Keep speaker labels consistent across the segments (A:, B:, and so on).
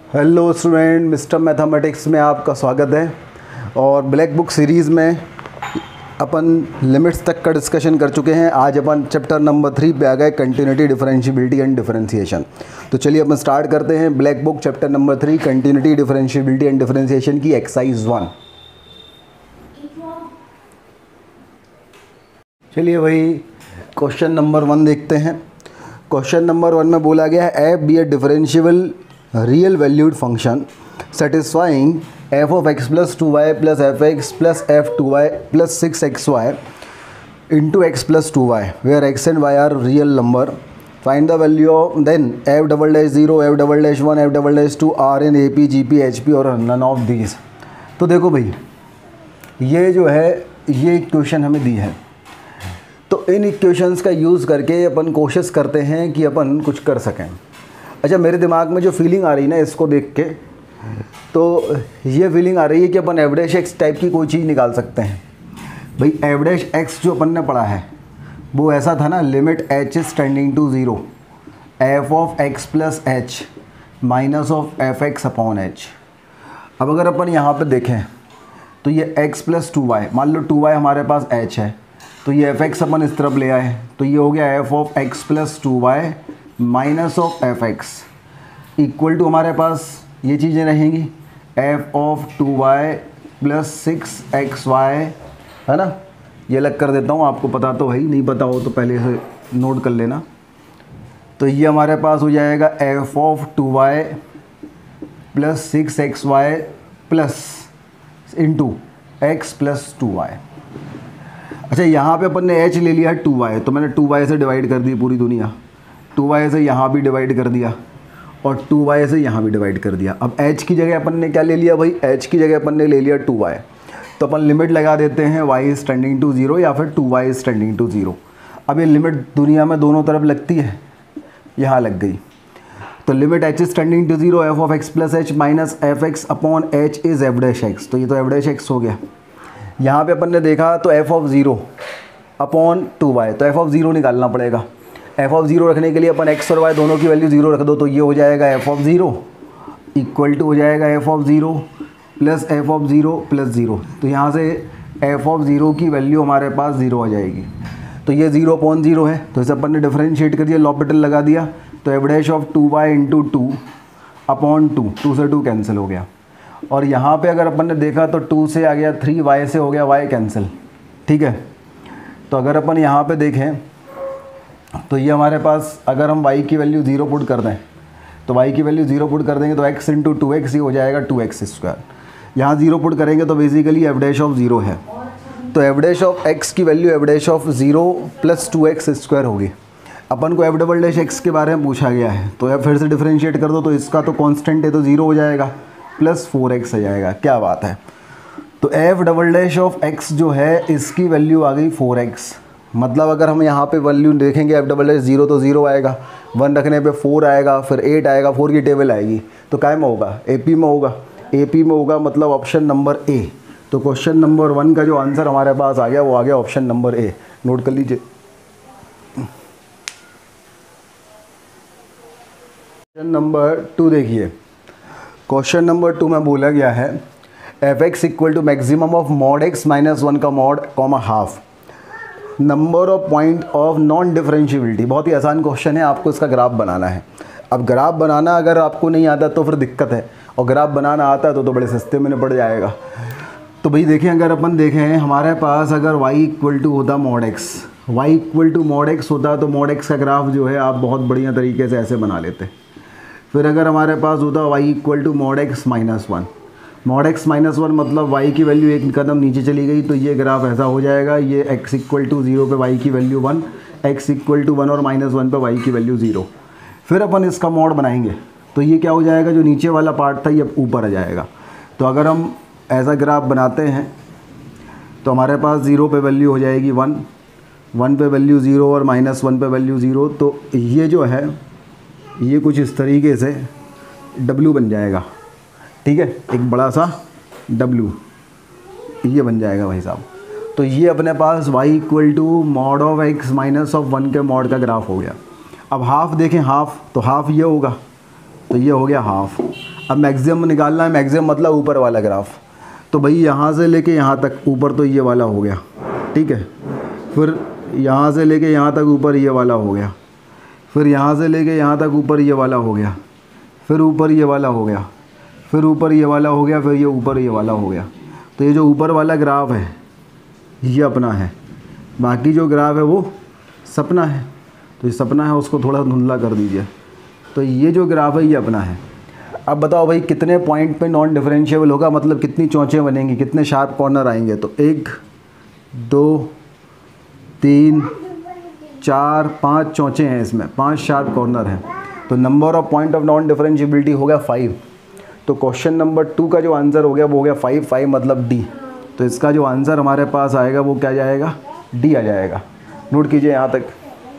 A: Hello student, mister mathematics में आपका स्वागत है। और ब्लैक बुक सीरीज़ में अपन लिमिट्स तक का डिस्कशन कर चुके हैं। आज अपन चैप्टर नंबर 3 पे आ गए, कंटिन्यूटी, डिफरेंशिएबिलिटी एंड डिफरेंशिएशन। तो चलिए अपन स्टार्ट करते हैं black book chapter number 3 continuity, differentiability and differentiation की एक्सरसाइज 1। चलिए वही क्वेश्चन नंबर 1 देखते हैं। क्वेश्चन नंबर 1 में बोला गया है f be a differentiable real valued function satisfying f of x plus 2y plus fx plus f2y plus 6xy into x plus 2y where x and y are real number. Find the value of then f double dash 0, f double dash 1, f double dash 2 are in AP, GP, HP और none of these। तो देखो भाई, ये जो है ये equation हमें दी है, तो इन इक्वेशंस का यूज़ करके अपन कोशिश करते हैं कि अपन कुछ कर सकें। अच्छा, मेरे दिमाग में जो फीलिंग आ रही है ना इसको देख के, तो ये फीलिंग आ रही है कि अपन एफ डैश एक्स टाइप की कोई चीज़ निकाल सकते हैं। भाई एफ डैश एक्स जो अपन ने पढ़ा है वो ऐसा था ना, limit h is tending to 0 f of x plus h minus of f x upon h. अब अगर अपन यहाँ पे देखें तो ये x प्लस 2y, मान लो 2y हमारे पास h है, तो ये एफ एक्स अपन इस तरफ ले आए, तो ये हो गया f of x plus 2y minus of f x equal to हमारे पास ये चीज़ें रहेंगी F of 2y plus 6xy, है ना। ये अलग कर देता हूँ, आपको पता तो भाई, नहीं पता हो तो पहले से नोट कर लेना। तो ये हमारे पास हो जाएगा f of 2y plus 6xy plus into x plus 2y। अच्छा, यहाँ पे अपन ने h ले लिया 2y, तो मैंने 2y से डिवाइड कर दी पूरी दुनिया, 2y से यहाँ भी डिवाइड कर दिया और 2y से यहाँ भी डिवाइड कर दिया। अब h की जगह अपन ने क्या ले लिया भाई, h की जगह अपन ने ले लिया 2y, तो अपन लिमिट लगा देते हैं y इज टेंडिंग टू 0 या फिर 2y इज टेंडिंग टू 0। अब ये लिमिट दुनिया में दोनों तरफ लगती है, यहाँ लग गई, तो limit h is tending to 0 f of x plus h minus f x upon h is f dash x, तो ये तो एफ डैश एक्स हो गया। यहाँ पे अपन ने देखा तो एफ ऑफ 0 अपॉन 2y, तो एफ ऑफ 0 निकालना पड़ेगा। एफ ऑफ 0 रखने के लिए अपन x और y दोनों की वैल्यू 0 रख दो, तो ये हो जाएगा एफ ऑफ 0 इक्वल टू हो जाएगा f of 0 plus f of 0 plus 0। तो यहाँ से एफ ऑफ 0 की वैल्यू हमारे पास 0 आ जाएगी, तो ये 0 अपॉन 0 है, तो इसे अपन ने डिफरेंशिएट कर दिया, लॉपिटल लगा दिया, तो f dash of 2y into 2 upon 2 से 2 कैंसिल हो गया। और यहाँ पे अगर अपन ने देखा तो 2 से आ गया 3, y से हो गया y कैंसिल, ठीक है। तो अगर अपन यहाँ पे देखें तो ये हमारे पास, अगर हम y की वैल्यू 0 पुट कर दें, तो y की वैल्यू 0 पुट कर देंगे तो x इंटू 2x ही हो जाएगा 2x स्क्वायर। यहाँ 0 पुट करेंगे तो बेसिकली एफ डैश ऑफ 0 है, तो एफ डैश ऑफ x की value f dash of 0 plus 2x square होगी। अपन को एफ डबल डैश एक्स के बारे में पूछा गया है, तो फिर से डिफरेंशिएट कर दो, तो इसका तो कांस्टेंट है तो 0 हो जाएगा प्लस 4x आ जाएगा। क्या बात है। तो f double dash of x जो है इसकी वैल्यू आ गई 4x। मतलब अगर हम यहाँ पे वैल्यू देखेंगे एफ डबल डैश 0 तो 0 आएगा, 1 रखने पे 4 आएगा, फिर 8 आएगा, 4 की टेबल आएगी, तो काय में होगा, AP में होगा। AP में होगा मतलब ऑप्शन नंबर ए। तो क्वेश्चन नंबर 1 का जो आंसर हमारे पास आ गया वो आ गया ऑप्शन नंबर ए। नोट कर लीजिए। क्वेश्चन नंबर 2 देखिए। क्वेश्चन नंबर 2 में बोला गया है f x equal to maximum of mod x minus 1 का mod comma half number of point of non differentiability. बहुत ही आसान क्वेश्चन है, आपको इसका ग्राफ बनाना है। अब ग्राफ बनाना अगर आपको नहीं आता तो फिर दिक्कत है, और ग्राफ बनाना आता है तो बड़े सस्ते में निपट जाएगा। तो भाई देखें, अगर अपन देखें हमारे पास अगर y इक्वल टू होता mod x, y equal to mod x होता तो मॉड एक्स का ग्राफ जो है आप बहुत बढ़िया तरीके से ऐसे बना लेते। फिर अगर हमारे पास होता y equal to mod x minus 1, mod x minus 1 मतलब y की वैल्यू एक कदम नीचे चली गई, तो ये ग्राफ ऐसा हो जाएगा। ये x इक्वल टू 0 पे y की वैल्यू 1, x इक्वल टू 1 और माइनस 1 पे y की वैल्यू 0। फिर अपन इसका मॉड बनाएंगे तो ये क्या हो जाएगा, जो नीचे वाला पार्ट था ये ऊपर आ जाएगा। तो अगर हम ऐसा ग्राफ बनाते हैं तो हमारे पास 0 पे वैल्यू हो जाएगी 1, 1 पे वैल्यू 0 और माइनस 1 पे वैल्यू 0। तो ये जो है ये कुछ इस तरीके से W बन जाएगा, ठीक है, एक बड़ा सा W ये बन जाएगा भाई साहब। तो ये अपने पास y equal to mod of x minus of 1 के मॉड का ग्राफ हो गया। अब हाफ देखें, हाफ तो हाफ ये होगा, तो ये हो गया हाफ। अब मैक्सिमम निकालना है, मैक्सिमम मतलब ऊपर वाला ग्राफ। तो भाई यहाँ से लेके यहाँ तक ऊपर तो ये वाला हो गया, ठीक है। फिर यहाँ से लेके यहाँ तक ऊपर ये वाला हो गया, फिर यहाँ से लेके यहाँ तक ऊपर ये वाला हो गया, फिर ऊपर ये वाला हो गया, फिर ऊपर ये वाला हो गया, फिर ये ऊपर ये वाला हो गया। तो ये जो ऊपर वाला ग्राफ है ये अपना है, बाकी जो ग्राफ है वो सपना है। तो ये सपना है, उसको थोड़ा धुंधला कर दीजिए। तो ये जो ग्राफ है ये अपना है। अब बताओ भाई कितने पॉइंट पे नॉन डिफरेंशिएबल होगा, मतलब कितनी चौंचें बनेंगी, कितने शार्प कॉर्नर आएंगे। तो 1 2 3 4 5 चौंचें हैं इसमें, 5 शार्प कॉर्नर हैं। तो number of point of non differentiability हो गया 5। तो क्वेश्चन नंबर 2 का जो आंसर हो गया वो हो गया 5, 5 मतलब डी। तो इसका जो आंसर हमारे पास आएगा वो क्या जाएगा, डी आ जाएगा। नोट कीजिए यहाँ तक।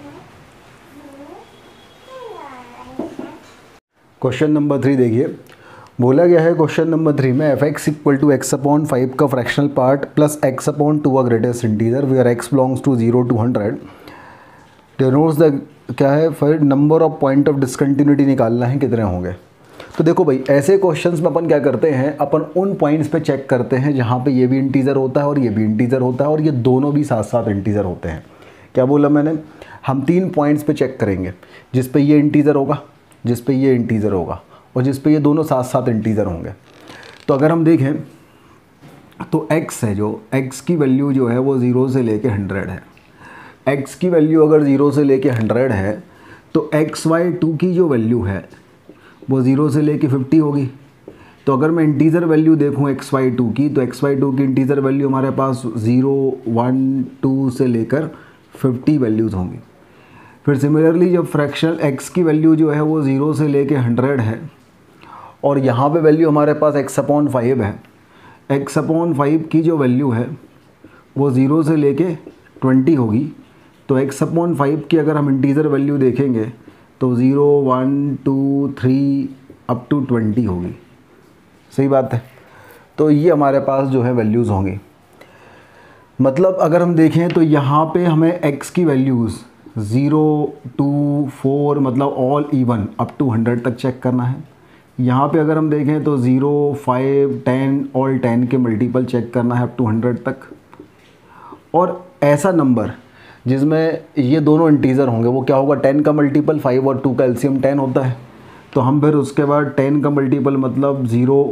A: क्वेश्चन नंबर 3 देखिए, बोला गया है क्वेश्चन नंबर 3 में f x equal to x upon 5 का fractional part plus x upon 2 का greatest integer where x belongs to 0 to 100 denotes the क्या है, फिर number of point of discontinuity निकालना है, कितने होंगे। तो देखो भाई ऐसे क्वेश्चंस में अपन क्या करते हैं, अपन उन पॉइंट्स पे चेक करते हैं जहाँ पे ये भी इंटीजर होता है और ये भी इंटीजर होता है और ये दोनों भी साथ साथ इंटीजर होते हैं। क्या बोला मैंने, हम 3 पॉइंट्स पे चेक करेंगे, जिस पे ये इंटीजर होगा, जिस पे ये इंटीजर होगा और जिस पे ये दोनों साथ साथ इंटीजर होंगे। तो अगर हम देखें तो x है, जो x की वैल्यू जो है वो 0 से लेके 100 है। x की वैल्यू अगर 0 से लेके 100 है तो xy2 की जो वैल्यू है वो 0 से लेके 50 होगी। तो अगर मैं इंटीजर वैल्यू देखूं xy2 की, तो xy2 की इंटीजर वैल्यू हमारे पास 0 1 2 से लेकर 50 वैल्यूज़ होंगी। फिर सिमिलरली जब फ्रैक्शनल x की वैल्यू जो है वो 0 से लेके 100 है और यहाँ पे वैल्यू हमारे पास x/5 है, x/5 की जो वैल्यू है वो 0 से लेके 20 होगी। तो x/5 की अगर हम इंटीजर वैल्यू देखेंगे तो 0 1 2 3 अप टू 20 होगी। सही बात है। तो ये हमारे पास जो है वैल्यूज़ होंगी। मतलब अगर हम देखें तो यहाँ पे हमें x की वैल्यूज़ 0 2 4 मतलब ऑल इवन अप टू 100 तक चेक करना है। यहाँ पे अगर हम देखें तो 0 5 10 ऑल 10 के मल्टीपल चेक करना है अप टू 100 तक। और ऐसा नंबर जिसमें ये दोनों इंटीजर होंगे वो क्या होगा, 10 का मल्टीपल 5 और 2 का एलसीएम 10 होता है। तो हम फिर उसके बाद 10 का मल्टीपल मतलब 0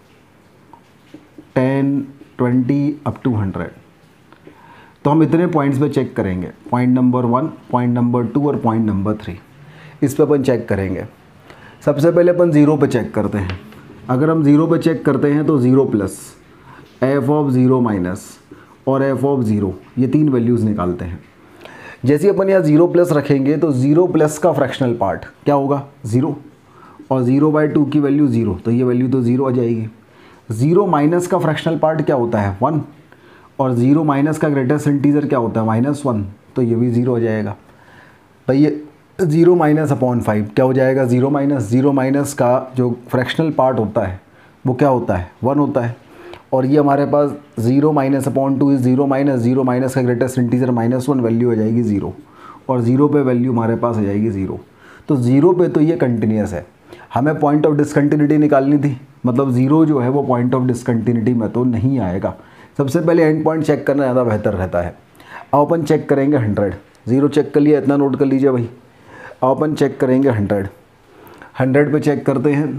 A: 10 20 अप टू 100। तो हम इतने पॉइंट्स पे चेक करेंगे, पॉइंट नंबर 1, पॉइंट नंबर 2 और पॉइंट नंबर 3। इस पे अपन चेक करेंगे। सबसे पहले अपन 0 पे चेक करते हैं। अगर हम 0 पे चेक करते हैं तो 0 प्लस एफ ऑफ 0 माइनस और एफ ऑफ 0, ये 3 वैल्यूज़ निकालते हैं। जैसे अपन यहाँ 0 प्लस रखेंगे तो 0 प्लस का फ्रैक्शनल पार्ट क्या होगा, 0, और 0/2 की वैल्यू 0, तो ये वैल्यू तो 0 आ जाएगी। 0 माइनस का फ्रैक्शनल पार्ट क्या होता है, 1, और 0 माइनस का ग्रेटेस्ट इंटीजर क्या होता है, -1, तो ये भी 0 हो जाएगा। भाई ये 0 माइनस अपॉन 5 क्या हो जाएगा, 0 माइनस का जो फ्रैक्शनल पार्ट होता है वो क्या होता है, 1 होता है। और ये हमारे पास 0 माइनस अपॉन 2 इज 0 माइनस का ग्रेटेस्ट इंटीजर -1, वैल्यू हो जाएगी 0, और 0 पे वैल्यू हमारे पास आ जाएगी 0। तो 0 पे तो ये कंटिन्यूस है। हमें पॉइंट ऑफ डिसकंटिन्यूटी निकालनी थी, मतलब 0 जो है वो पॉइंट ऑफ डिसकंटिन्यूटी में तो नहीं आएगा। सबसे पहले एंड पॉइंट चेक करना ज़्यादा बेहतर रहता है। अब अपन चेक करेंगे 100, 0 चेक कर लिया, इतना नोट कर लीजिए भाई। अब अपन चेक करेंगे 100 पे चेक करते हैं।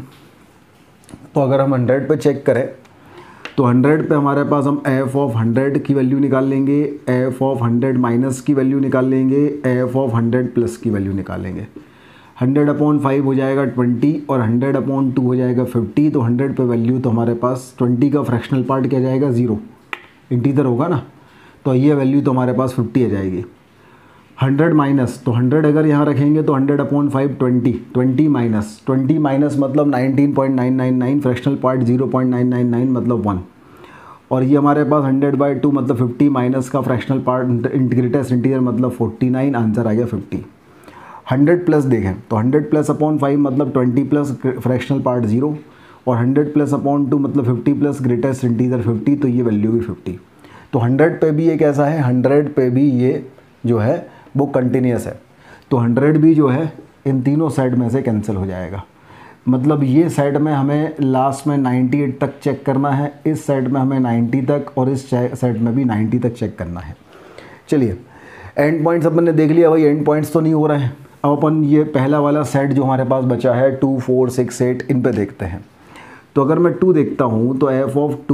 A: तो अगर हम 100 पे चेक करें तो 100 पे हमारे पास हम एफ ऑफ 100 की वैल्यू निकाल लेंगे, एफ ऑफ 100 माइनस की वैल्यू निकाल लेंगे, एफ ऑफ 100 प्लस की वैल्यू निकालेंगे। 100/5 हो जाएगा 20 और 100/2 हो जाएगा 50। तो 100 पे वैल्यू तो हमारे पास 20 का फ्रैक्शनल पार्ट क्या जाएगा, 0, इंटीजर होगा ना, तो ये वैल्यू तो हमारे पास 50 आ जाएगी। 100 माइनस, तो 100 अगर यहाँ रखेंगे तो 100/5 20 माइनस मतलब 19.999, फ्रैक्शनल पार्ट 0.999 मतलब 1, और ये हमारे पास 100/2 मतलब 50 माइनस का फ्रैक्शनल पार्ट ग्रेटेस्ट इंटीजर मतलब 49, आंसर आ गया 50। 100 प्लस देखें तो 100 प्लस अपॉन 5 मतलब 20 प्लस फ्रैक्शनल पार्ट 0, और 100 प्लस अपॉन 2 मतलब 50 प्लस ग्रेटेस्ट इंटीजर 50, तो ये वैल्यू भी 50। तो 100 पे भी ये कैसा है, 100 पे भी ये जो है वो कंटिन्यूस है। तो 100 भी जो है इन तीनों साइड में से कैंसिल हो जाएगा। मतलब ये साइड में हमें लास्ट में 98 तक चेक करना है, इस साइड में हमें 90 तक और इस साइड में भी 90 तक चेक करना है। चलिए एंड पॉइंट्स अपन ने देख लिया भाई, एंड पॉइंट्स तो नहीं हो रहे हैं। अब अपन ये पहला वाला सेट जो हमारे पास बचा है 2 4 6 8 इन पे देखते हैं। तो अगर मैं 2 देखता हूँ तो एफ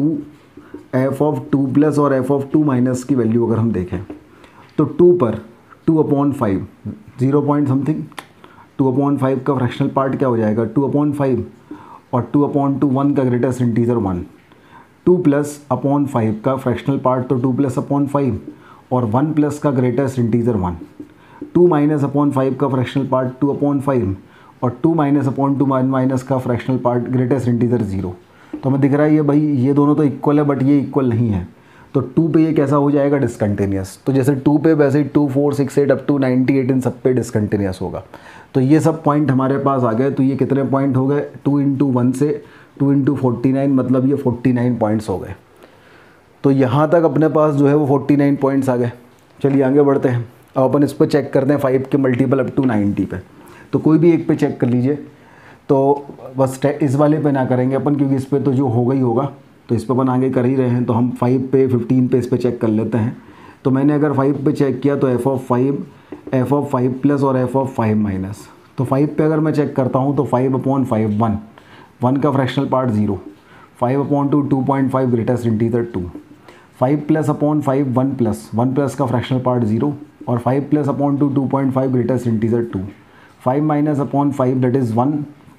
A: ऑफ 2 प्लस और एफ ऑफ 2 माइनस की वैल्यू अगर हम देखें तो 2 पर 2/5 0 पॉइंट समथिंग, 2/5 का फ्रैक्शनल पार्ट क्या हो जाएगा 2/5 और 2/2 1 का ग्रेटेस्ट इंटीजर 1, 2 प्लस अपॉन 5 का फ्रैक्शनल पार्ट तो 2 प्लस अपॉन 5 और 1 प्लस का ग्रेटेस्ट इंटीजर 1, 2 माइनस अपॉन 5 का फ्रैक्शनल पार्ट 2/5 और 2 माइनस अपॉन 2 माइनस का फ्रैक्शनल पार्ट ग्रेटेस्ट इंटीजर 0। तो हमें दिख रहा है ये भाई ये दोनों तो इक्वल है बट ये इक्वल नहीं है, तो 2 पे ये कैसा हो जाएगा डिसकंटिन्यूस। तो जैसे 2 पे वैसे ही 2 4 6 8 अप टू 98 इन सब पे डिसकंटिन्यूस होगा। तो ये सब पॉइंट हमारे पास आ गए। तो ये कितने पॉइंट हो गए 2 × 1 से 2 × 49, मतलब ये 49 पॉइंट्स हो गए। तो यहाँ तक अपने पास जो है वो 49 पॉइंट्स आ गए। चलिए आगे बढ़ते हैं। अब अपन इस पर चेक करते हैं 5 के मल्टीपल अप टू 90 पे। तो कोई भी एक पे चेक कर लीजिए, तो बस इस वाले पे ना करेंगे अपन क्योंकि इस पर तो जो होगा ही होगा, तो इस पर अपन आगे कर ही रहे हैं। तो हम 5 पे 15 पे इस पर चेक कर लेते हैं। तो मैंने अगर 5 पे चेक किया तो एफ ऑफ 5 प्लस और एफ ऑफ 5 माइनस। तो 5 पे अगर मैं चेक करता हूँ तो 5/5 1 का fractional part 0, 5/2 2.5 greatest integer 2, 5 plus upon 5 1 plus का फ्रैक्शनल पार्ट 0 और 5 plus upon 2 2.5 greatest integer 2, 5 minus upon 5 that is 1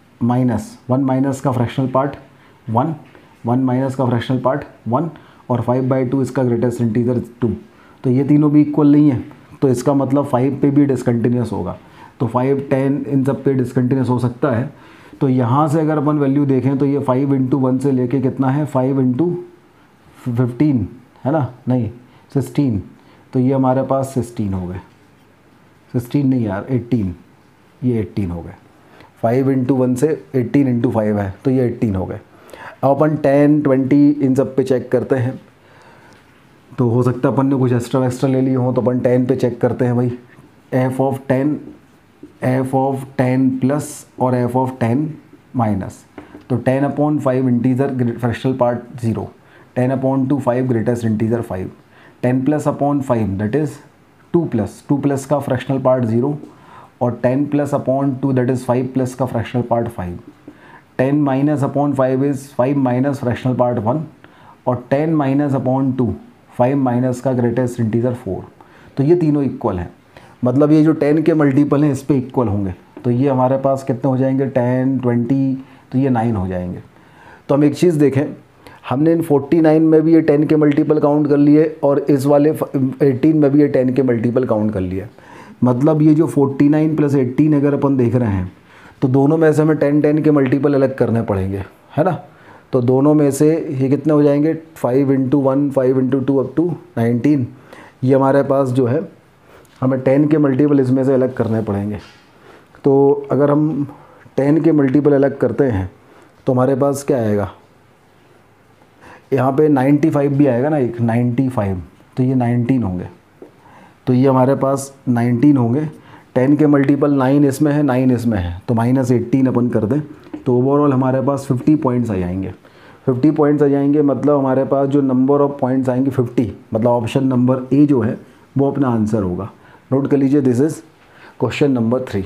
A: minus का फ्रैक्शनल पार्ट 1 माइनस का फ्रैक्शनल पार्ट 1 और 5/2 इसका ग्रेटेस्ट इंटीजर 2। तो ये तीनों भी इक्वल नहीं है, तो इसका मतलब 5 पे भी डिसकंटिन्यूस होगा। तो 5 10 इन सब पे डिसकंटिन्यूस हो सकता है। तो यहाँ से अगर अपन वैल्यू देखें तो ये 5 × 1 से लेके कितना है 5 × 15 है ना, नहीं 16। तो ये हमारे पास 16 हो गए, 16 नहीं यार 18, ये 18 हो गए। 5 × 1 से 18 × 5 है तो ये 18 हो गए। अब अपन 10 20 इन सब पे चेक करते हैं। तो हो सकता है अपन ने कुछ एक्स्ट्रा ले लिए हो, तो अपन 10 पे चेक करते हैं भाई। एफ ऑफ 10 प्लस और एफ ऑफ 10 माइनस। तो 10/5 integer fractional part 0, 10/2 5 greatest integer 5, 10 plus upon 5 that is 2 plus का फ्रैक्शनल पार्ट 0 और 10 plus upon 2 that is 5 plus का fractional part 5, 10 minus upon 5 is 5 minus fractional part 1 और 10 minus upon 2 5 minus का greatest integer 4। तो ये तीनों equal हैं, मतलब ये जो 10 के मल्टीपल हैं इस पे इक्वल होंगे। तो ये हमारे पास कितने हो जाएंगे 10 20, तो ये 9 हो जाएंगे। तो हम एक चीज़ देखें, हमने इन 49 में भी ये 10 के मल्टीपल काउंट कर लिए और इस वाले 18 में भी ये 10 के मल्टीपल काउंट कर लिए। मतलब ये जो 49 प्लस 18 अगर अपन देख रहे हैं तो दोनों में से हमें 10 के मल्टीपल अलग करने पड़ेंगे, है ना। तो दोनों में से ये कितने हो जाएंगे 5 × 1 5 × 2 अप टू 19। ये हमारे पास जो है हमें 10 के मल्टीपल इसमें से अलग करने पड़ेंगे। तो अगर हम 10 के मल्टीपल अलग करते हैं तो हमारे पास क्या आएगा, यहाँ पे 95 भी आएगा ना, एक 95, तो ये 19 होंगे। तो ये हमारे पास 19 होंगे। 10 के मल्टीपल 9 इसमें है 9 इसमें है, तो -18 अपन कर दें तो ओवरऑल हमारे पास 50 पॉइंट्स आ जाएंगे। 50 पॉइंट्स आ जाएंगे मतलब हमारे पास जो नंबर ऑफ पॉइंट्स आएंगे 50, मतलब ऑप्शन नंबर ए जो है वो अपना आंसर होगा। नोट कर लीजिए, दिस इज़ क्वेश्चन नंबर 3।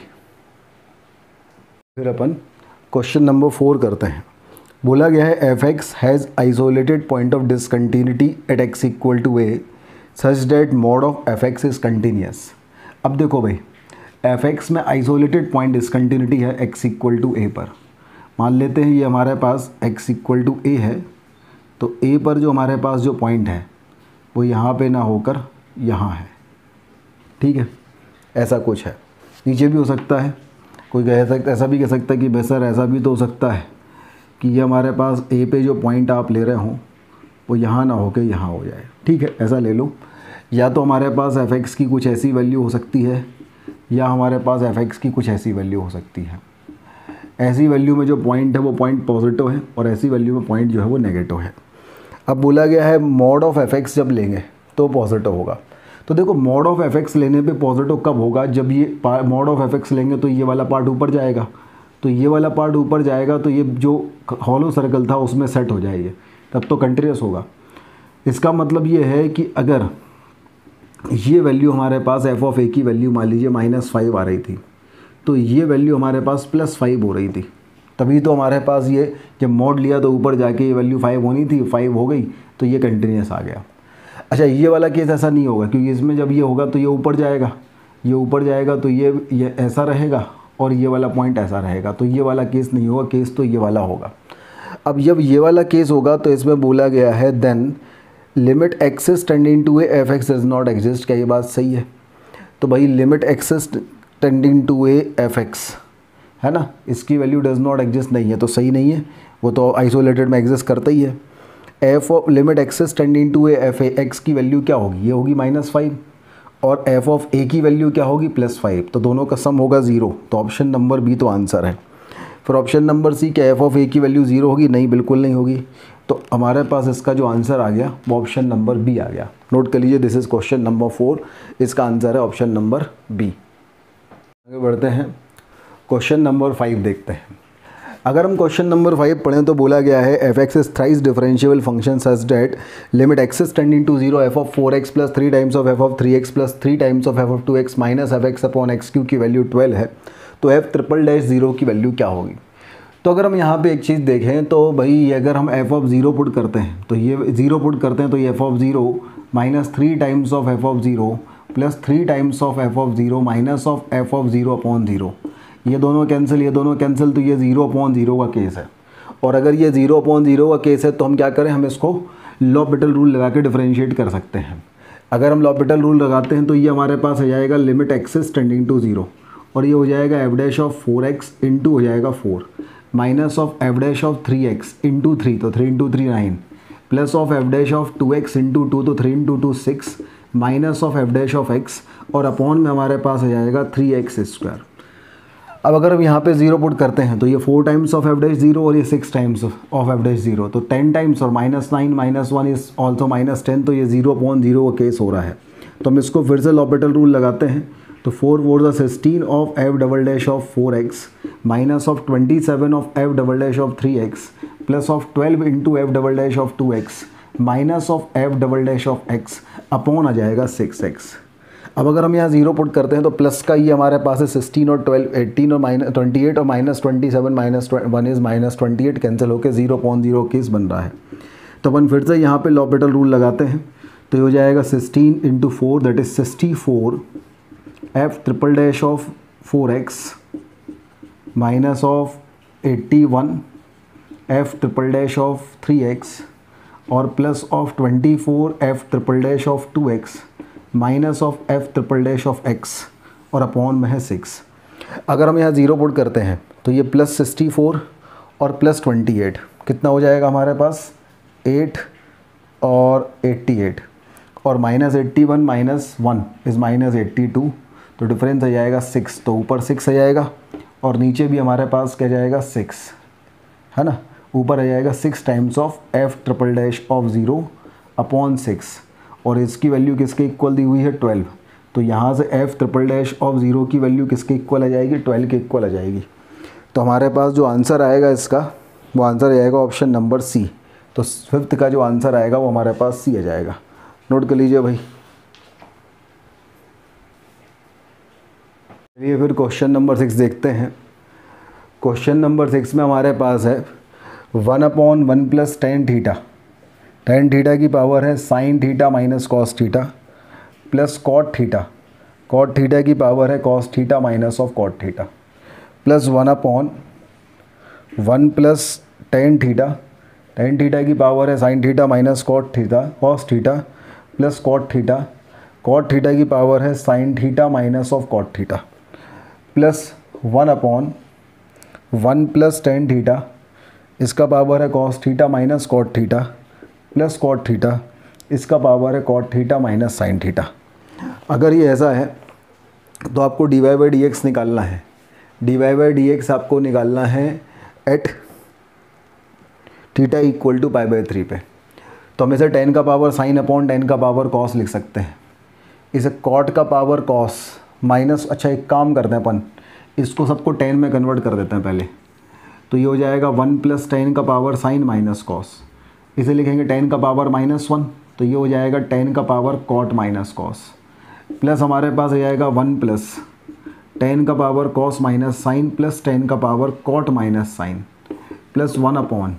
A: फिर अपन क्वेश्चन नंबर 4 करते हैं। बोला गया है f x has isolated point of discontinuity at x equal to a such that mod of f x is continuous. अब देखो भाई, एफ एक्स में आइसोलेटेड पॉइंट डिसकंटिन्यूटी है एक्स इक्वल टू ए पर। मान लेते हैं ये हमारे पास एक्स इक्वल टू ए है, तो ए पर जो हमारे पास जो पॉइंट है वो यहाँ पे ना होकर यहाँ है, ठीक है। ऐसा कुछ है, नीचे भी हो सकता है, कोई कह सकता, ऐसा भी कह सकता है कि भाई सर ऐसा भी तो हो सकता है कि ये हमारे पास ए पे जो पॉइंट आप ले रहे हो वो यहाँ ना होकर यहाँ हो जाए, ठीक है, ऐसा ले लो। या तो हमारे पास एफ एक्स की कुछ ऐसी वैल्यू हो सकती है या हमारे पास एफ एक्स की कुछ ऐसी वैल्यू हो सकती है। ऐसी वैल्यू में जो पॉइंट है वो पॉइंट पॉजिटिव है और ऐसी वैल्यू में पॉइंट जो है वो नेगेटिव है। अब बोला गया है मॉड ऑफ एफ एक्स जब लेंगे तो पॉजिटिव होगा। तो देखो मॉड ऑफ एफ एक्स लेने पे पॉजिटिव कब होगा, जब ये मॉड ऑफ एफ एक्स लेंगे तो ये वाला पार्ट ऊपर जाएगा, तो ये वाला पार्ट ऊपर जाएगा तो ये जो हॉलो सर्कल था उसमें सेट हो जाएगी, तब तो कंटिन्यूस होगा। इसका मतलब ये है कि अगर ये वैल्यू हमारे पास एफ ऑफ ए की वैल्यू मान लीजिए -5 आ रही थी, तो ये वैल्यू हमारे पास +5 हो रही थी, तभी तो हमारे पास ये जब मोड लिया तो ऊपर जाके ये वैल्यू 5 होनी थी, 5 हो गई तो ये कंटिन्यूस आ गया। अच्छा, ये वाला केस ऐसा नहीं होगा, क्योंकि इसमें जब ये होगा तो ये ऊपर जाएगा, ये ऊपर जाएगा तो ये ऐसा रहेगा और ये वाला पॉइंट ऐसा रहेगा, तो ये वाला केस नहीं होगा, केस तो ये वाला होगा। अब जब ये वाला केस होगा तो इसमें बोला गया है then limit x is tending to a f x does not exist. क्या ये बात सही है? तो भाई limit x is tending to a f x है ना, इसकी वैल्यू डज नॉट एग्जिस्ट नहीं है, तो सही नहीं है, वो तो आइसोलेटेड में एग्जिस्ट करता ही है। F of limit x is tending to a f a x की वैल्यू क्या होगी? ये होगी -5 और एफ ऑफ ए की वैल्यू क्या होगी? +5, तो दोनों का सम होगा 0, तो ऑप्शन नंबर बी तो आंसर है। फिर ऑप्शन नंबर सी, क्या एफ ऑफ ए की वैल्यू 0 होगी? नहीं, बिल्कुल नहीं होगी। तो हमारे पास इसका जो आंसर आ गया वो ऑप्शन नंबर बी आ गया। नोट कर लीजिए, दिस इज़ क्वेश्चन नंबर 4, इसका आंसर है ऑप्शन नंबर बी। आगे बढ़ते हैं, क्वेश्चन नंबर 5 देखते हैं। अगर हम क्वेश्चन नंबर 5 पढ़ें तो बोला गया है f x is thrice differentiable function such that limit x is tending to 0 f of 4x plus 3 times of f of 3x plus 3 times of f of 2x minus f x upon x cube की value 12 है, तो F triple dash 0 की value क्या होगी? तो अगर हम यहाँ पे एक चीज़ देखें तो भाई अगर हम एफ ऑफ 0 पुट करते हैं तो ये 0 पुट करते हैं तो ये f of 0 minus 3 times of f of 0 plus 3 times of f of 0 minus of f of 0 upon 0, ये दोनों कैंसिल, ये दोनों कैंसिल, तो ये 0/0 का केस है। और अगर ये 0/0 का केस है तो हम क्या करें, हम इसको लॉपिटल रूल लगा के डिफरेंशिएट कर सकते हैं। अगर हम लॉपिटल रूल लगाते हैं तो ये हमारे पास हो जाएगा लिमिट एक्सिस टेंडिंग टू 0 और ये हो जाएगा f dash of 4x into हो जाएगा 4 minus of f dash of 3x into 3, तो 3 into 3 9 plus of f dash of 2x into 2, तो 3 into 2 6 minus of f dash of x और upon में हमारे पास हो जाएगा 3x²। अब अगर हम यहाँ पे 0 पुट करते हैं तो ये 4 टाइम्स ऑफ एफ डैश 0 और ये 6 टाइम्स ऑफ एफ डैश 0, तो 10 टाइम्स और -9 -1 इज ऑल्सो -10, तो ये 0/0 का केस हो रहा है। तो हम इसको फिर से लॉपिटल रूल लगाते हैं, तो 4 4 16 of f double dash of 4x minus of 27 of f double dash of 3x plus of 12 into f double dash of 2x minus of f double dash of x upon आ जाएगा 6x। अब अगर हम यहाँ 0 put करते हैं तो plus का ये हमारे पास है 16 और 12 18 और -28 और -27 -1 इज़ -28 कैंसिल होकर 0/0 केस बन रहा है। तो अपन फिर से यहाँ पे लॉपिटल रूल लगाते हैं, तो ये हो जाएगा 16 into 4 that is 64 f triple dash of 4x minus of 81 f triple dash of 3x और plus of 24 f triple dash of 2x minus of f triple dash of x और upon में है 6। अगर हम यहाँ 0 पुट करते हैं तो ये प्लस 64 और प्लस 28 कितना हो जाएगा हमारे पास 8 और 88 और -81 -1 इज़ -82, तो डिफरेंस आ जाएगा 6, तो ऊपर 6 आ जाएगा और नीचे भी हमारे पास क्या जाएगा 6 है ना, ऊपर आ जाएगा 6 times of f triple dash of 0 upon 6 और इसकी वैल्यू किसके इक्वल दी हुई है 12, तो यहाँ से एफ ट्रिपल डैश ऑफ 0 की वैल्यू किसके इक्वल आ जाएगी 12 के इक्वल आ जाएगी। तो हमारे पास जो आंसर आएगा इसका वो आंसर आएगा ऑप्शन नंबर सी। तो 5th का जो आंसर आएगा वो हमारे पास सी आ जाएगा। नोट कर लीजिए भाई। चलिए फिर क्वेश्चन नंबर 6 देखते हैं। क्वेश्चन नंबर 6 में हमारे पास है 1/1 plus tan theta, tan theta की पावर है sin theta minus cos theta plus cot theta, cot theta की पावर है cos theta minus of cot theta plus 1/1 plus tan theta, tan theta की power है sin theta minus cot theta cos theta plus cot theta, cot theta की power है sin theta minus of cot theta plus 1/1 plus tan theta, इसका power है cos theta minus cot theta plus cot theta, इसका power है cot theta minus sin theta. अगर ये ऐसा है तो आपको dy बाई डी एक्स निकालना है। dy बाई डी एक्स आपको निकालना है एट थीटा इक्वल टू π/3 पे। तो हम इसे tan का पावर sin अपॉन tan का पावर cos लिख सकते हैं। इसे cot का पावर cos माइनस, अच्छा एक काम करते हैं अपन, इसको सबको टेन में कन्वर्ट कर देते हैं पहले। तो ये हो जाएगा 1 + 10 का पावर साइन माइनस कॉस, इसे लिखेंगे 10 का पावर -1, तो ये हो जाएगा 10 का power cot minus cos, plus हमारे पास हो जाएगा 1 + 10 का power cos minus sine plus 10 का power cot minus sine plus 1/1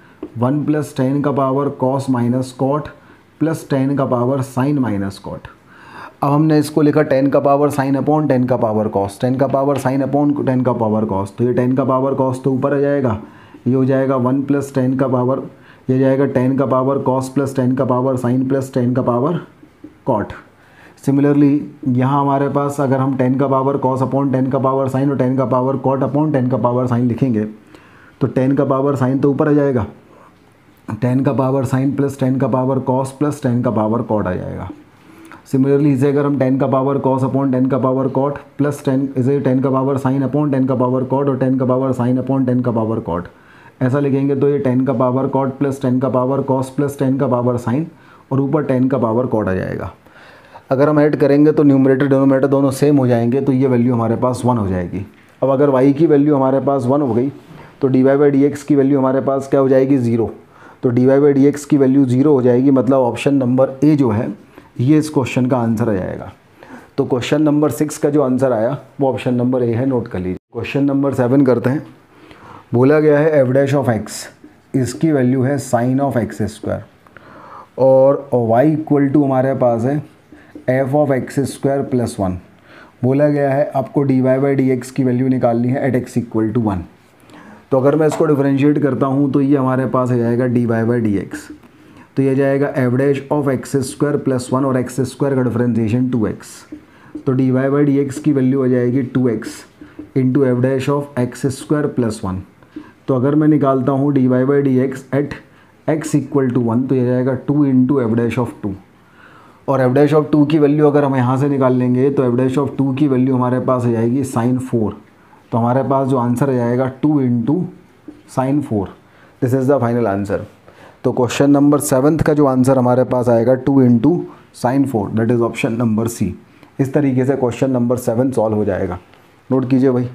A: + 10 का power cos minus cot plus 10 का पावर साइन माइनस कॉट। अब हमने इसको लिखा 10 का पावर साइन अपॉन 10 का पावर कॉस, 10 का पावर साइन अपॉन 10 का पावर कॉस, तो ये 10 का पावर कॉस तो ऊपर आ जाएगा, ये हो जाएगा 1 + 10 का पावर, ये जाएगा 10 का पावर कॉस प्लस 10 का पावर साइन प्लस 10 का पावर कॉट। सिमिलरली यहाँ हमारे पास अगर हम 10 का पावर कॉस अपॉन 10 का पावर साइन और 10 का पावर कॉट अपॉन 10 का पावर साइन लिखेंगे तो 10 का पावर साइन तो ऊपर आ जाएगा, 10 का पावर साइन प्लस 10 का पावर कॉस प्लस 10 का पावर कॉट आ जाएगा। सिमिलरली इसे अगर हम 10 का पावर कॉस अपॉन 10 का पावर कॉट प्लस 10 इसे 10 का पावर साइन अपॉन 10 का पावर कॉट और 10 का पावर साइन अपॉन 10 का पावर कॉट ऐसा लिखेंगे तो ये 10 का पावर कॉट प्लस 10 का पावर कॉस प्लस 10 का पावर साइन और ऊपर 10 का पावर कॉट आ जाएगा। अगर हम ऐड करेंगे तो न्यूमरेटर डिनोमिनेटर दोनों सेम हो जाएंगे, तो ये वैल्यू हमारे पास 1 हो जाएगी। अब अगर y की वैल्यू हमारे पास 1 हो गई तो dy/dx की वैल्यू हमारे पास क्या हो जाएगी 0, तो dy/dx की वैल्यू 0 हो जाएगी, मतलब ऑप्शन नंबर ए जो है ये इस क्वेश्चन का आंसर आ जाएगा। तो क्वेश्चन नंबर 6 का जो आंसर आया वो ऑप्शन नंबर ए है, नोट कर लीजिए। क्वेश्चन नंबर 7 करते हैं। बोला गया है f' इसकी वैल्यू है sin of x² और y = हमारे पास है f(x² + 1). बोला गया है आपको dy/dx की वैल्यू निकालनी है एट x = 1। तो अगर मैं इसको डिफरेंशिएट करता हूँ तो ये हमारे पास आ जाएगा dy/dx, तो ये जाएगा f(x² + 1) और x² का डिफरेंशिएशन 2x, तो dy/dx की वैल्यू आ जाएगी 2x × f(x² + 1). तो अगर मैं निकालता हूँ dy/dx एट x = 1 तो ये जाएगा 2 × f'(2) और f'(2) की वैल्यू अगर हम यहाँ से निकाल लेंगे तो f'(2) की वैल्यू हमारे पास आ जाएगी sin 4, तो हमारे पास जो आंसर आ जाएगा 2 × sin 4। This is the final answer. तो क्वेश्चन नंबर 7 का जो आंसर हमारे पास आएगा 2 × sin 4, that is option number C. इस तरीके से क्वेश्चन नंबर 7 सॉल्व हो जाएगा, नोट कीजिए भाई।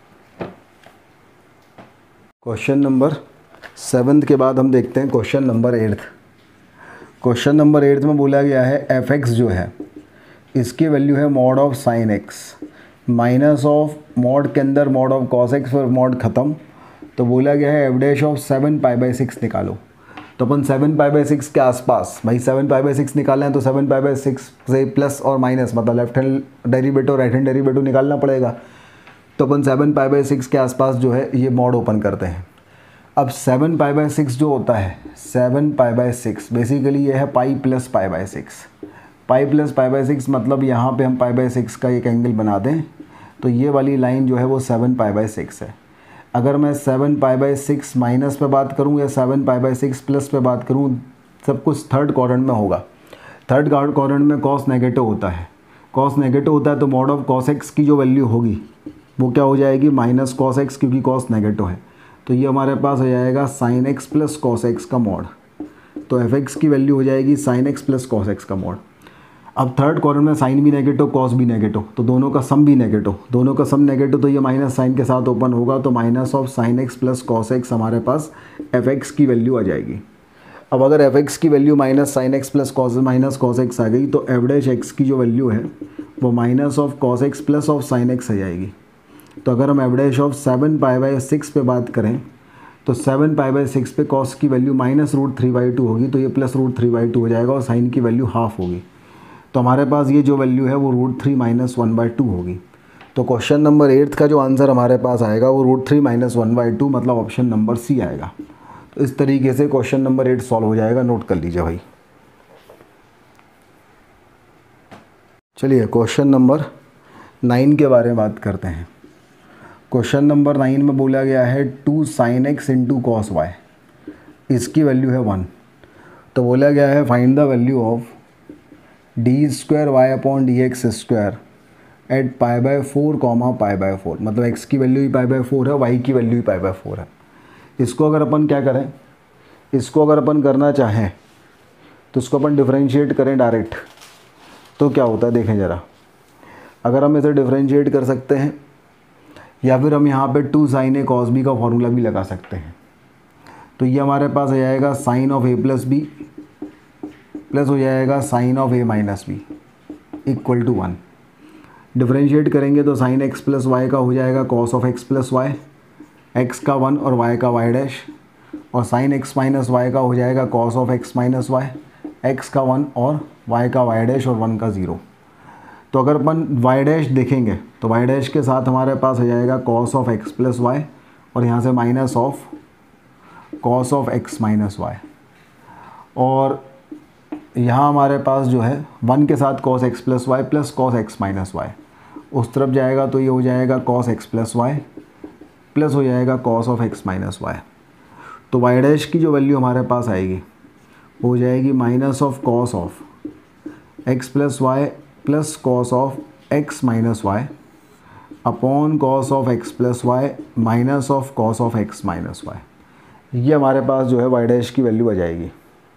A: क्वेश्चन नंबर 7 के बाद हम देखते हैं क्वेश्चन नंबर 8। क्वेश्चन नंबर 8 में बोला गया है f(x) जो है इसकी वैल्यू है mod of sin x minus of mod के अंदर mod ऑफ cos x और mod ख़त्म, तो बोला गया है f'(7π/6) निकालो। तो अपन 7π/6 के आसपास, भाई 7π/6 निकालना है तो 7π/6 से प्लस और माइनस मतलब left hand derivative right hand derivative निकालना पड़ेगा। तो अपन 7π/6 के आसपास जो है ये मॉड ओपन करते हैं। अब 7π/6 जो होता है 7π/6 बेसिकली ये है पाई प्लस π/6, पाई प्लस π/6 मतलब यहाँ पे हम π/6 का एक एंगल बना दें तो ये वाली लाइन जो है वो 7π/6 है। अगर मैं 7π/6 माइनस पे बात करूँ या 7π/6 प्लस पे बात करूँ, सब कुछ थर्ड क्वाड्रेंट में होगा। थर्ड क्वाड्रेंट में कॉस नेगेटिव होता है, कॉस नेगेटिव होता है तो मॉड ऑफ cos x की जो वैल्यू होगी वो क्या हो जाएगी माइनस cos x, क्योंकि cos नेगेटिव है। तो ये हमारे पास हो जाएगा sin x plus cos x का मॉड, तो f(x) की वैल्यू हो जाएगी sin x plus cos x का मॉड। अब थर्ड क्वाड्रेंट में साइन भी नेगेटिव कॉस भी नेगेटिव, तो दोनों का सम भी नेगेटिव, दोनों का सम नेगेटिव, तो ये माइनस साइन के साथ ओपन होगा, तो minus of sin x plus cos x हमारे पास f(x) की वैल्यू आ जाएगी। अब अगर f(x) की value minus sin x plus cos x आ गई तो f'(x) की जो वैल्यू है वो minus of cos x plus of sin x आ जाएगी। तो अगर हम f'(7π/6) पे बात करें तो 7π/6 पे cos की वैल्यू -√3/2 होगी, तो ये प्लस √3/2 हो जाएगा और साइन की वैल्यू हाफ होगी। तो हमारे पास ये जो वैल्यू है वो √3 - 1/2 होगी। तो क्वेश्चन नंबर 8 का जो आंसर हमारे पास आएगा वो √3 - 1/2 मतलब ऑप्शन नंबर सी आएगा। तो इस तरीके से क्वेश्चन नंबर 8 सॉल्व हो जाएगा, नोट कर लीजिए भाई। चलिए क्वेश्चन नंबर 9 के बारे में बात करते हैं। क्वेश्चन नंबर 9 में बोला गया है 2 sin x × cos y, इसकी वैल्यू है 1। तो बोला गया है find the value of d² y/dx² at π/4, π/4, मतलब x की वैल्यू ही π/4 है, y की वैल्यू ही π/4 है। इसको अगर अपन क्या करें, इसको अगर अपन करना चाहें तो इसको अपन डिफरेंशिएट करें डायरेक्ट, तो क्या होता है देखें ज़रा। अगर हम इसे डिफरेंशिएट कर सकते हैं या फिर हम यहाँ पे 2 sin a cos b का फॉर्मूला भी लगा सकते हैं। तो ये हमारे पास आ जाएगा sine of a plus b plus हो जाएगा sine of a minus b equal to 1। Differentiate करेंगे तो साइन x प्लस वाई का हो जाएगा cos of x plus y, x का 1 और y का y डैश, और साइन x माइनस वाई का हो जाएगा cos of x minus y, x का 1 और y का y डैश और 1 का 0। तो अगर अपन y डैश देखेंगे तो y डैश के साथ हमारे पास हो जाएगा cos of x plus y और यहाँ से minus of cos of x minus y, और यहाँ हमारे पास जो है 1 के साथ cos x plus y plus cos x minus y, उस तरफ जाएगा तो ये हो जाएगा cos x plus y plus हो जाएगा cos of x minus y. तो y डैश की जो वैल्यू हमारे पास आएगी वो हो जाएगी minus of cos of x plus y plus cos of x minus y upon cos of x plus y minus of cos of x minus y. ये हमारे पास जो है y डैश की वैल्यू आ जाएगी।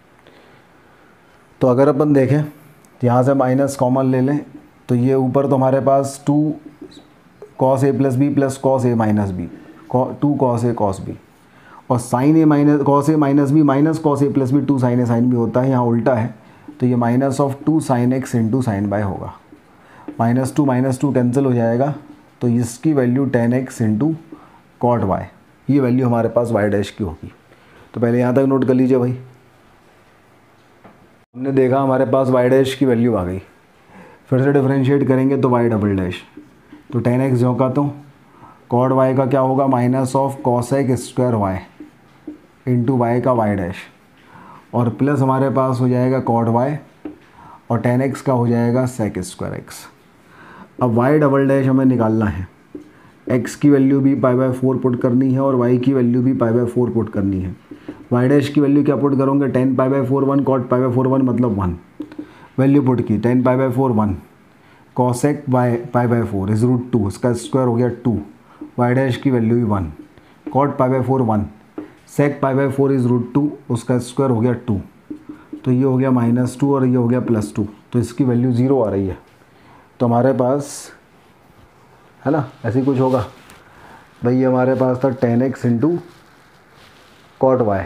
A: तो अगर अपन देखें यहाँ से माइनस कॉमन ले लें तो ये ऊपर तो हमारे पास 2 cos a plus b plus cos a minus b 2 cos a cos b, और sine a minus cos a minus b minus cos a plus b 2 sin a sin b होता है, यहाँ उल्टा है तो ये minus of 2 sin x into sine by होगा। Minus two cancel हो जाएगा तो इसकी value 10x into cot y, ये वैल्यू हमारे पास y डैश की होगी। तो पहले यहाँ तक नोट कर लीजिए भाई। हमने देखा हमारे पास y डैश की वैल्यू आ गई, फिर से डिफरेंशिएट करेंगे तो y डबल डैश, तो 10x जो का तो कॉड y का क्या होगा minus of cosec square y into y का y डैश, और प्लस हमारे पास हो जाएगा कॉड y और 10x का हो जाएगा सेक स्क्वायर x। अब y डबल डैश हमें निकालना है, x की वैल्यू भी π/4 पुट करनी है और y की वैल्यू भी π/4 पुट करनी है। y डैश की वैल्यू क्या पुट करोगे 10 π/4 1 कॉट π/4 1 मतलब 1, वैल्यू पुट की 10 π/4 1 कॉसेक π/4 इज रूट 2, इसका स्क्वायर हो गया 2, y डैश की वैल्यू भी 1, कॉट π/4 1 सेक π/4 इज रूट 2, उसका स्क्वायर हो गया 2, तो ये हो गया -2 और ये हो गया +2, तो इसकी वैल्यू 0 आ रही है। तो हमारे पास है ना ऐसे कुछ होगा भाई, ये हमारे पास था 10x इंटू कॉट वाई,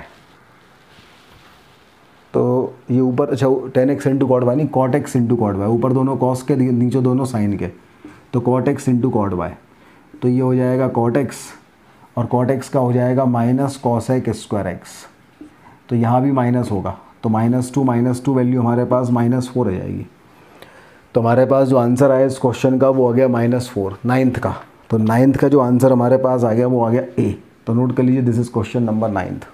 A: तो ये ऊपर अच्छा 10x इंटू कॉट वाई नहीं cot x into cot y, ऊपर दोनों कॉस के नीचे दोनों साइन के, तो cot x into cot y, तो ये हो जाएगा कॉट x और कॉट x का हो जाएगा माइनस कॉसेक स्क्वायर x, तो यहाँ भी माइनस होगा तो -2 वैल्यू हमारे पास -4 आ जाएगी। तो हमारे पास जो आंसर आया इस क्वेश्चन का वो आ गया -4 9th का। तो 9th का जो आंसर हमारे पास आ गया वो आ गया ए। तो नोट कर लीजिए this is question number 9th।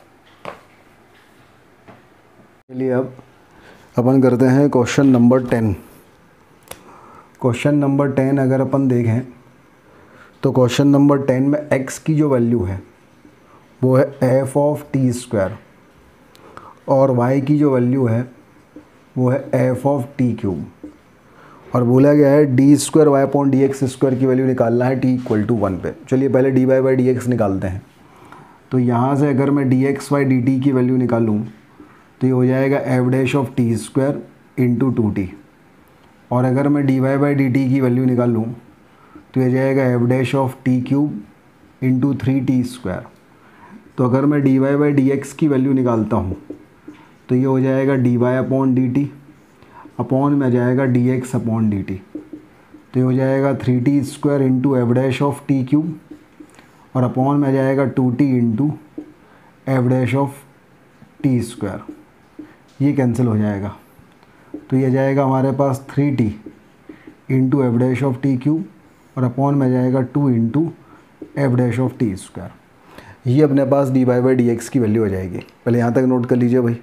A: चलिए अब अपन करते हैं क्वेश्चन नंबर 10। क्वेश्चन नंबर 10 अगर अपन देखें तो क्वेश्चन नंबर 10 में x की जो वैल्यू है वो है f ऑफ टी स्क्वायर और y की जो वैल्यू है वो है f ऑफ टी क्यूब, और बोला गया है d square y upon d x square की वैल्यू निकालना है t इक्वल टू 1 पे। चलिए पहले d y by d x निकालते हैं। तो यहाँ से अगर मैं d x y d t की वैल्यू निकालूँ तो ये हो जाएगा f dash of t square into 2t, और अगर मैं d y by d t की वैल्यू निकालूँ तो ये जाएगा f dash of t cube into 3t square. तो अगर मैं d y by d x की वैल्यू निकालता हूँ तो ये हो जाएगा d y upon d t upon में जाएगा d x upon d t, तो ये हो जाएगा 3t square into f dash of t cube और अपॉन में जाएगा 2t into f dash of t square, ये कैंसिल हो जाएगा। तो ये जाएगा हमारे पास 3t into f dash of t cube और अपॉन में जाएगा 2 into f dash of t square. ये अपने पास d y by d x की वैल्यू आ जाएगी। पहले यहाँ तक नोट कर लीजिए भाई।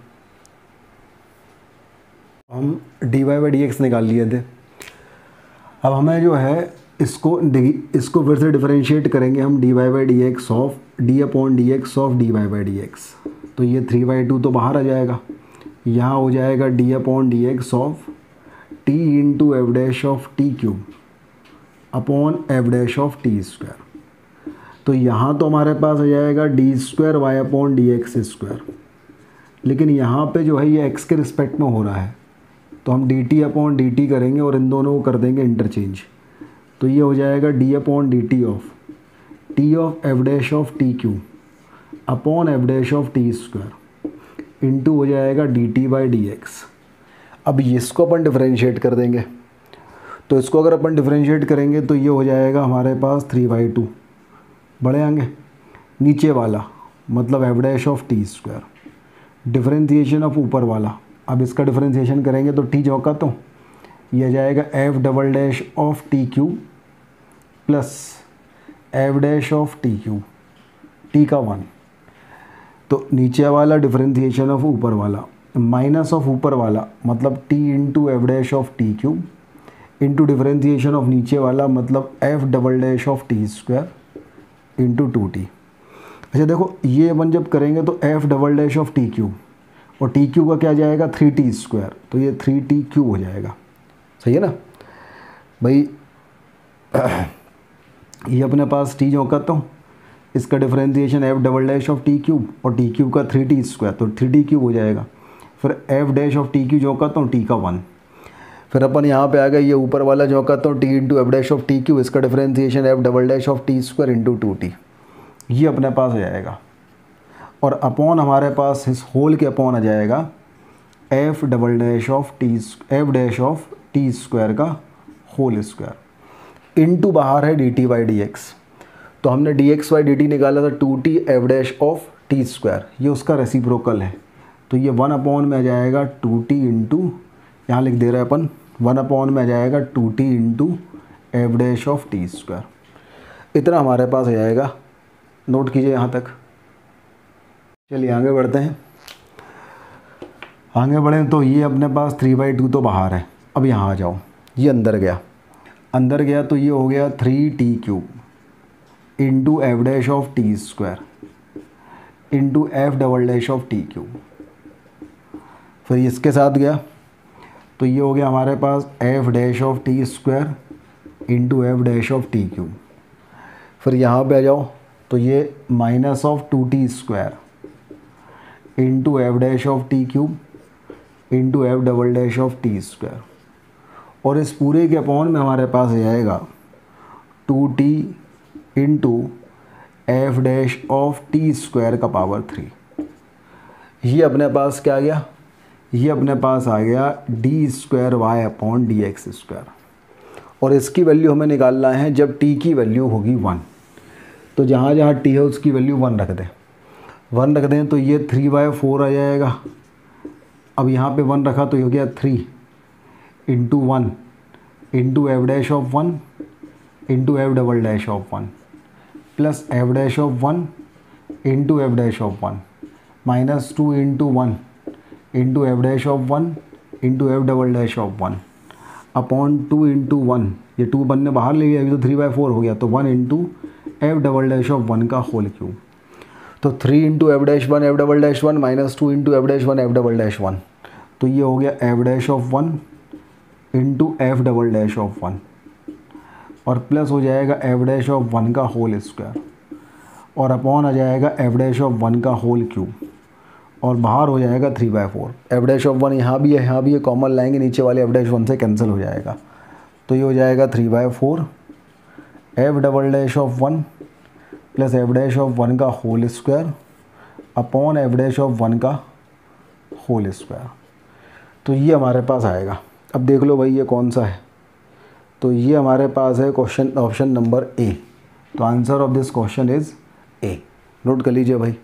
A: हम d y by d x निकाल लिए थे, अब हमें जो है इसको फिर से डिफरेंशिएट करेंगे हम d y by d x of d upon d x of d y by d x. तो ये 3/2 तो बाहर आ जाएगा, यहाँ हो जाएगा d upon d x of t into f dash of t cube upon f dash of t square. तो यहाँ तो हमारे पास आ जाएगा d square y upon d x square, लेकिन यहाँ पे जो है ये एक्स के रिस्पेक्ट में हो रहा है तो हम d t upon d t करेंगे और इन दोनों को कर देंगे इंटरचेंज। तो ये हो जाएगा d upon d t of t of f dash of t cube upon f dash of t square into हो जाएगा d t by d x. अब इसको अपन डिफरेंशिएट कर देंगे, तो इसको अगर अपन डिफरेंशिएट करेंगे तो ये हो जाएगा हमारे पास 3/2 बड़े आएंगे। नीचे वाला मतलब f dash of t square, differentiation of ऊपर वाला, अब इसका डिफरेंशिएशन करेंगे तो टी चौका तो ये आ जाएगा f double dash of t cube plus f dash of t cube, t का 1, तो नीचे वाला डिफरेंशिएशन ऑफ ऊपर वाला माइनस ऑफ ऊपर वाला मतलब t into f dash of t cube into differentiation of नीचे वाला मतलब f double dash of t square into 2t। अच्छा देखो ये अपन जब करेंगे तो f double dash of t cube और टी क्यू का क्या जाएगा 3t स्क्वायर, तो ये 3t क्यू हो जाएगा। सही है ना भाई। ये अपने पास टी जो करता हूँ, इसका differentiation f double dash of t cube और टी क्यूब का 3t स्क्वायर, तो 3t क्यूब हो जाएगा। फिर f dash of t cube जो करता हूँ टी का 1, फिर अपन यहाँ पे आ गए ये ऊपर वाला जो करता हूँ t into f dash of t cube, इसका differentiation f double dash of t square into 2t, ये अपने पास हो जाएगा। और अपॉन हमारे पास इस होल के अपॉन आ जाएगा f double dash of t f dash of t square का होल स्क्वायर इंटू बाहर है d t by d x, तो हमने d x by d t निकाला था 2t f dash of t square, ये उसका रेसिप्रोकल है, तो ये 1 अपॉन में आ जाएगा 2t इंटू, यहाँ लिख दे रहे हैं अपन 1 अपॉन में आ जाएगा 2t into f dash of t square. इतना हमारे पास आ जाएगा, नोट कीजिए यहाँ तक। चलिए आगे बढ़ते हैं। आगे बढ़ें तो ये अपने पास 3/2 तो बाहर है, अब यहाँ आ जाओ, ये अंदर गया तो ये हो गया 3t cube into f dash of t square into f double dash of t cube. फिर इसके साथ गया तो ये हो गया हमारे पास f dash of t square into f dash of t cube. फिर यहाँ पे आ जाओ तो ये minus of 2t square into f dash of t cube into f double dash of t square, और इस पूरे के अपॉन में हमारे पास आ जाएगा 2t into f dash of t square का पावर 3। ये अपने पास क्या आ गया, ये अपने पास आ गया d square y upon d x square, और इसकी वैल्यू हमें निकालना है जब t की वैल्यू होगी 1, तो जहाँ जहाँ t है उसकी वैल्यू 1 रख दें, तो ये 3/4 आ जाएगा। अब यहाँ पे 1 रखा तो ये हो गया 3 into 1 into f dash of 1 into f double dash of 1 plus f dash of 1 into f dash of 1 minus 2 into 1 into f dash of 1 into f double dash of 1 upon 2 into 1, ये 2 बनने बाहर ले गया, अभी तो 3/4 हो गया, तो 1 into f double dash of 1 का होल क्यूब, तो 3 into f dash 1 f double dash 1 minus 2 into f dash 1 f double dash 1, तो ये हो गया f dash of 1 into f double dash of 1 और प्लस हो जाएगा एफ डैश ऑफ 1 का होल स्क्वायर और अपॉन आ जाएगा एफ डैश ऑफ 1 का होल क्यूब और बाहर हो जाएगा 3/4। एफ डैश ऑफ 1 यहाँ भी है, कॉमन लाएंगे, नीचे वाले एफ डैश 1 से कैंसिल हो जाएगा, तो ये हो जाएगा 3/4 f double dash of 1 plus f dash of 1 का whole square upon f dash of 1 का होल स्क्वायर, तो ये हमारे पास आएगा। अब देख लो भाई ये कौन सा है, तो ये हमारे पास है क्वेश्चन ऑप्शन नंबर ए, तो answer of this question is A. Note कर लीजिए भाई।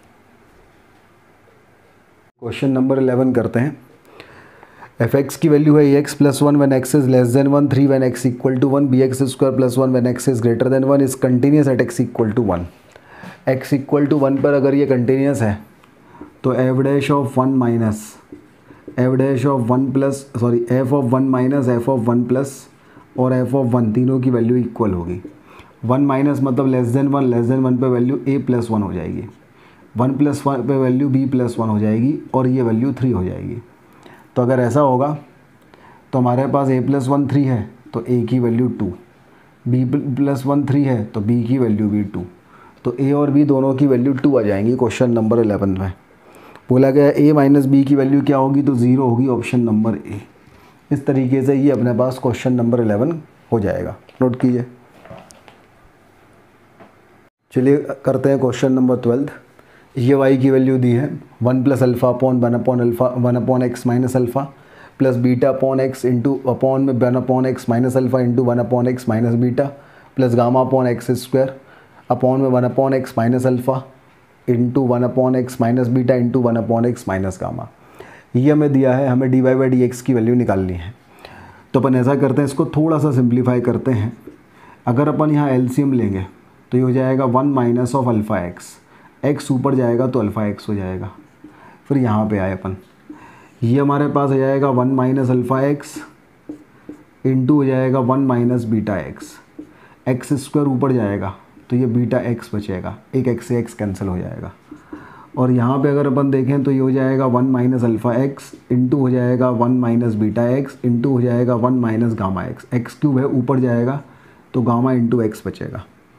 A: क्वेश्चन नंबर 11 करते हैं। एफ एक्स की वैल्यू है x plus 1 when x is less than 1, 3 when x equal to 1, b x square plus 1 when x is greater than 1 is continuous at x equal to 1। X equal to 1 पर अगर ये continuous है तो f dash of 1 minus f dash of 1 plus f of 1 minus f of 1 plus और f of 1 तीनों की value equal होगी। 1 minus मतलब लेस देन 1 पे वैल्यू a प्लस 1 हो जाएगी, 1 प्लस 1 पे वैल्यू b प्लस 1 हो जाएगी और ये वैल्यू 3 हो जाएगी। तो अगर ऐसा होगा तो हमारे पास a प्लस 1 3 है तो a की वैल्यू 2, b प्लस 1 3 है तो b की वैल्यू भी 2, तो a और b दोनों की वैल्यू 2 आ जाएंगी। क्वेश्चन नंबर 11 में बोला गया a माइनस b की वैल्यू क्या होगी, तो 0 होगी, ऑप्शन नंबर ए। इस तरीके से ये अपने पास क्वेश्चन नंबर 11 हो जाएगा। नोट कीजिए। चलिए करते हैं क्वेश्चन नंबर 12। ये वाई की वैल्यू दी है 1 plus alpha upon 1 upon alpha 1 upon x minus alpha plus beta upon x into upon में 1 upon x minus alpha into 1 upon x minus beta plus gamma upon x square upon में 1 upon x minus alpha into 1 upon x minus beta into 1 upon x minus gamma. ये हमें दिया है, हमें d y by d x की value निकालनी है। तो अपन ऐसा करते हैं, इसको थोड़ा सा सिंप्लीफाई करते हैं। अगर अपन यहाँ एलसीएम लेंगे तो ये हो जाएगा 1 minus of alpha x, x ऊपर जाएगा तो अल्फ़ा एक्स हो जाएगा। फिर यहाँ पे आए अपन, ये हमारे पास हो जाएगा 1 माइनस अल्फ़ा एक्स इंटू हो जाएगा 1 minus beta x, x square ऊपर जाएगा तो ये बीटा एक्स बचेगा, एक एक्स से एक्स कैंसिल हो जाएगा। और यहाँ पे अगर अपन देखें तो ये हो जाएगा 1 माइनस अल्फ़ा एक्स इंटू हो जाएगा 1 माइनस बीटा एक्स इंटू हो जाएगा 1 minus gamma x, x cube है ऊपर जाएगा तो गामा इंटू एक्स बचेगा।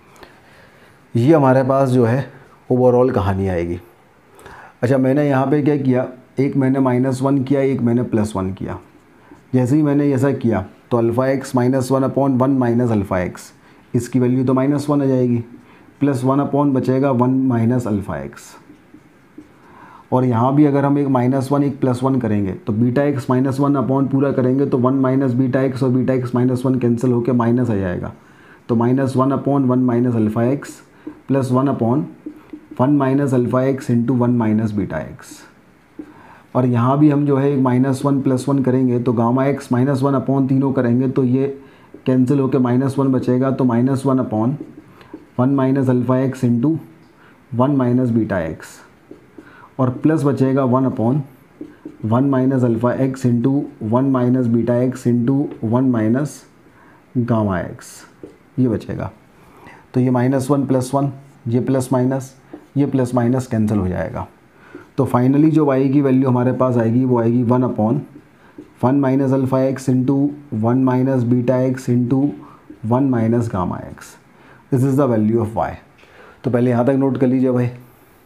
A: ये हमारे पास जो है ओवरऑल कहानी आएगी। अच्छा, मैंने यहाँ पे क्या किया, एक मैंने -1 किया, एक मैंने +1 किया। जैसे ही मैंने ऐसा किया तो alpha x minus 1 upon 1 minus alpha x, इसकी वैल्यू तो -1 आ जाएगी, +1 अपॉन बचेगा 1 माइनस अल्फ़ा एक्स। और यहाँ भी अगर हम एक -1 एक +1 करेंगे तो बीटा एक्स -1 अपॉन पूरा करेंगे तो 1 माइनस बीटा एक्स और बीटा एक्स -1 कैंसिल होकर माइनस आ जाएगा, तो -1 upon 1 minus alpha x plus 1 upon 1 minus alpha x into 1 minus beta x. और यहाँ भी हम जो है -1 +1 करेंगे तो गामा एक्स -1 अपॉन तीनों करेंगे तो ये कैंसिल होकर -1 बचेगा, तो -1 upon 1 minus alpha x into 1 minus beta x और प्लस बचेगा 1 upon 1 minus alpha x into 1 minus beta x into 1 minus gamma x, ये बचेगा। तो ये -1 +1, ये प्लस माइनस कैंसिल हो जाएगा। तो फाइनली जो y की वैल्यू हमारे पास आएगी वो आएगी 1 upon 1 minus alpha x into 1 minus beta x into 1 minus gamma x. This is the value of y। तो पहले यहाँ तक नोट कर लीजिए भाई।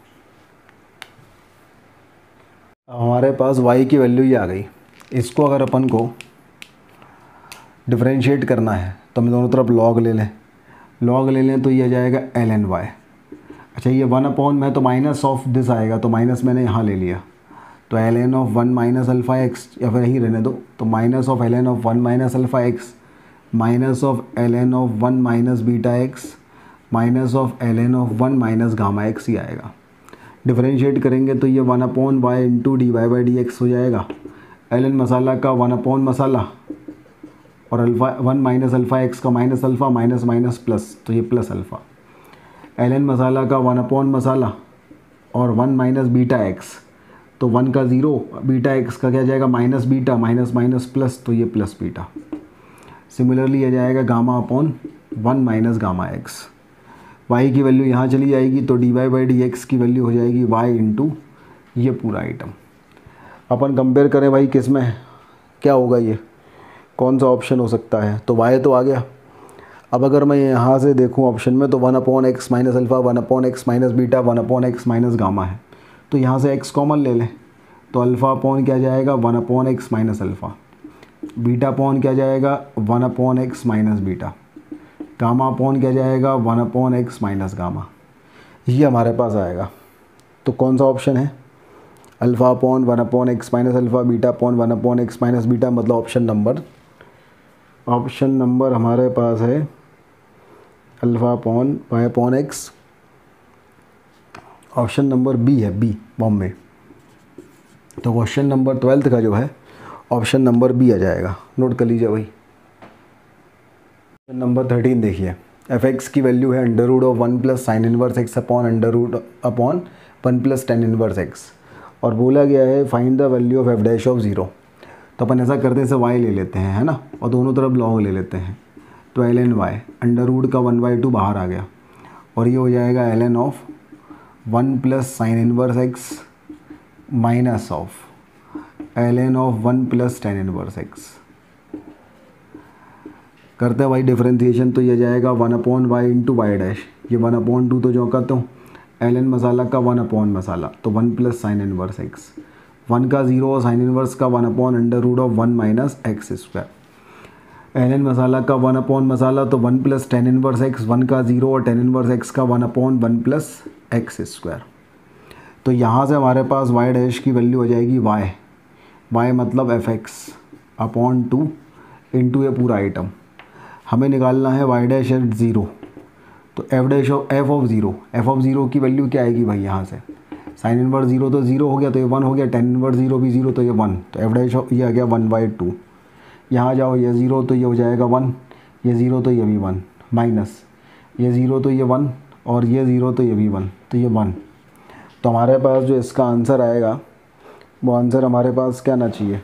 A: हमारे पास y की वैल्यू ये आ गई। इसको अगर अपन को डिफरेंशिएट करना है तो हम दोनों तरफ लॉग ले लें तो ये आ जाएगा ln y। अच्छा, ये 1 अपॉन में तो माइनस ऑफ दिस आएगा तो माइनस मैंने यहाँ ले लिया, तो ln of 1 minus alpha x, या फिर यहीं रहने दो, तो minus of ln of 1 minus alpha x minus of ln of 1 minus beta x minus of ln of 1 minus gamma x ही आएगा। डिफरेंशिएट करेंगे तो ये 1 upon y into d y by d x हो जाएगा। ln मसाला का 1 upon मसाला और अल्फ़ा 1 माइनस अल्फ़ा एक्स का minus alpha minus minus plus, तो ये प्लस अल्फ़ा। ln मसाला का 1 अपॉन मसाला और 1 माइनस बीटा एक्स, तो 1 का 0, बीटा एक्स का क्या जाएगा minus beta minus minus plus, तो ये प्लस बीटा। सिमिलरली आ जाएगा gamma upon 1 minus gamma x. y की वैल्यू यहाँ चली जाएगी तो d y by d x की वैल्यू हो जाएगी y इंटू ये पूरा आइटम। अपन कंपेयर करें भाई किस में क्या होगा, ये कौन सा ऑप्शन हो सकता है, तो y तो आ गया। अब अगर मैं यहाँ से देखूँ ऑप्शन में तो 1 upon x minus alpha 1 upon x minus beta 1 upon x minus gamma है, तो यहाँ से x कॉमन ले लें तो अल्फ़ा अपॉन क्या जाएगा 1 upon x minus alpha, beta upon क्या जाएगा 1 upon x minus beta, gamma upon क्या जाएगा 1 अपॉन एक्स माइनस गामा। ये हमारे पास आएगा। तो कौन सा ऑप्शन है, alpha upon 1 upon x minus alpha beta upon 1 upon x minus beta, मतलब ऑप्शन नंबर हमारे पास है alpha upon y upon x. Option number B है, बी बॉम्बे। तो क्वेश्चन नंबर 12 का जो है ऑप्शन नंबर बी आ जाएगा। नोट कर लीजिए भाई। क्वेश्चन नंबर 13 देखिए, एफ एक्स की वैल्यू है under root of 1 plus sine inverse x upon under root upon 1 plus tan inverse x, और बोला गया है find the value of f dash of 0। तो अपन ऐसा करते हैं, इसे y ले लेते हैं, है ना, और दोनों तरफ लॉग ले लेते हैं। तो ln y अंडर रूट का 1/2 बाहर आ गया और ये हो जाएगा ln of 1 plus sine inverse x minus of ln of 1 plus tan inverse x. करते हैं भाई डिफरेंशिएशन, तो ये जाएगा 1 upon y into y dash, ये 1 अपॉन 2 तो जो करता हूँ ln मसाला का 1 अपॉन मसाला, तो 1 प्लस साइन इनवर्स एक्स, 1 का 0 और साइन इनवर्स का 1 upon under root of 1 minus x square. एन एन मसाला का 1 अपॉन मसाला, तो 1 प्लस टेन इनवर्स एक्स, 1 का 0 और टेन इनवर्स एक्स का 1 अपॉन 1 प्लस एक्स स्क्वायर। तो यहाँ से हमारे पास वाई डैश की वैल्यू हो जाएगी वाई मतलब एफ एक्स अपॉन 2 इंटू ये पूरा आइटम। हमें निकालना है वाई डैश एट 0, तो एफ ऑफ ज़ीरो की वैल्यू क्या आएगी भाई, यहाँ से साइन इनवर्स 0 तो 0 हो गया, तो ये 1 हो गया, टेन इनवर्स 0 भी 0 तो ये 1, तो एफ डैश ये आ गया 1/2। यहाँ जाओ, ये 0 तो ये हो जाएगा 1, ये 0 तो ये भी 1, माइनस ये 0 तो ये 1 और ये 0 तो ये भी 1, तो ये 1। तो हमारे पास जो इसका आंसर आएगा वो आंसर हमारे पास क्या आना चाहिए,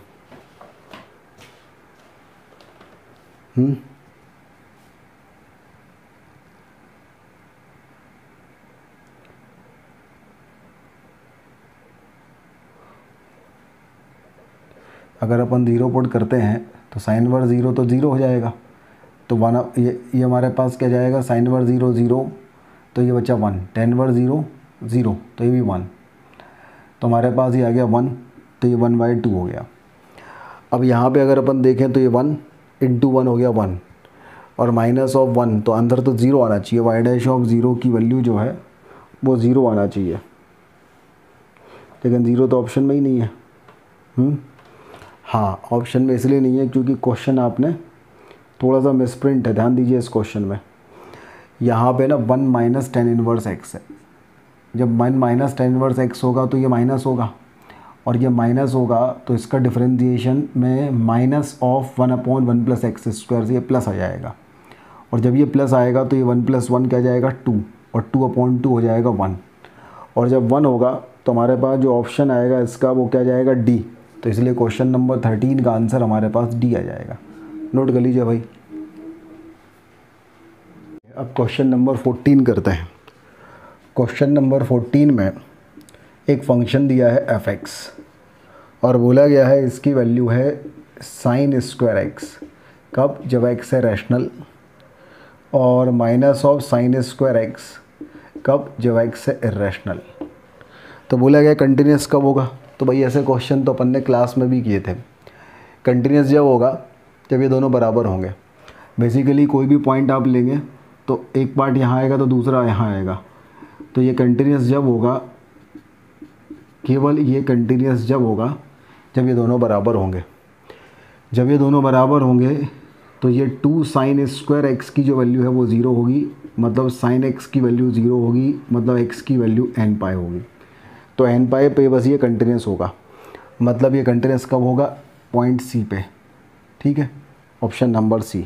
A: अगर अपन 0 पुट करते हैं तो साइन इनवर्स 0 तो 0 हो जाएगा, तो 1 ये हमारे पास क्या जाएगा, साइन इनवर्स 0 0 तो ये बचा 1, टेन इनवर्स 0 0 तो ये भी 1, तो हमारे पास ये आ गया 1, तो ये 1/2 हो गया। अब यहाँ पे अगर अपन देखें तो ये 1 इंटू 1 हो गया 1 और माइनस ऑफ 1, तो अंदर तो 0 आना चाहिए, वाई डैश ऑफ 0 की वैल्यू जो है वो 0 आना चाहिए, लेकिन 0 तो ऑप्शन में ही नहीं है। हाँ, ऑप्शन में इसलिए नहीं है क्योंकि क्वेश्चन आपने थोड़ा सा मिसप्रिंट है, ध्यान दीजिए इस क्वेश्चन में। यहाँ पे ना 1 माइनस टेन इनवर्स एक्स है, जब 1 माइनस टेन इनवर्स एक्स होगा तो ये माइनस होगा, और ये माइनस होगा तो इसका डिफरेंशिएशन में minus of 1 upon 1 plus x square से ये प्लस आ जाएगा, और जब ये प्लस आएगा तो ये 1 प्लस 1 क्या जाएगा 2, और 2 अपॉन 2 हो जाएगा 1, और जब 1 होगा तो हमारे पास जो ऑप्शन आएगा इसका वो क्या जाएगा डी, तो इसलिए क्वेश्चन नंबर 13 का आंसर हमारे पास डी आ जाएगा। नोट कर लीजिए भाई। अब क्वेश्चन नंबर 14 करते हैं। क्वेश्चन नंबर 14 में एक फंक्शन दिया है एफ एक्स और बोला गया है इसकी वैल्यू है साइन स्क्वायर एक्स, कब, जब एक्स है रैशनल, और minus of sine square x कब, जब एक्स है इर्रेशनल। तो बोला गया कंटिन्यूस कब होगा, तो भाई ऐसे क्वेश्चन तो अपन ने क्लास में भी किए थे। कंटिन्यूस जब होगा जब ये दोनों बराबर होंगे। बेसिकली कोई भी पॉइंट आप लेंगे तो एक पार्ट यहाँ आएगा तो दूसरा यहाँ आएगा, तो ये कंटिन्यूस जब होगा, केवल ये कंटिन्यूस जब होगा जब ये दोनों बराबर होंगे। जब ये दोनों बराबर होंगे तो ये 2 साइन स्क्वायर एक्स की जो वैल्यू है वो 0 होगी, मतलब साइन एक्स की वैल्यू 0 होगी, मतलब एक्स की वैल्यू n पाई होगी। तो n पाई पे बस ये कंटिन्यूस होगा, मतलब ये कंटिन्यूस कब होगा, पॉइंट सी पे। ठीक है, option number C.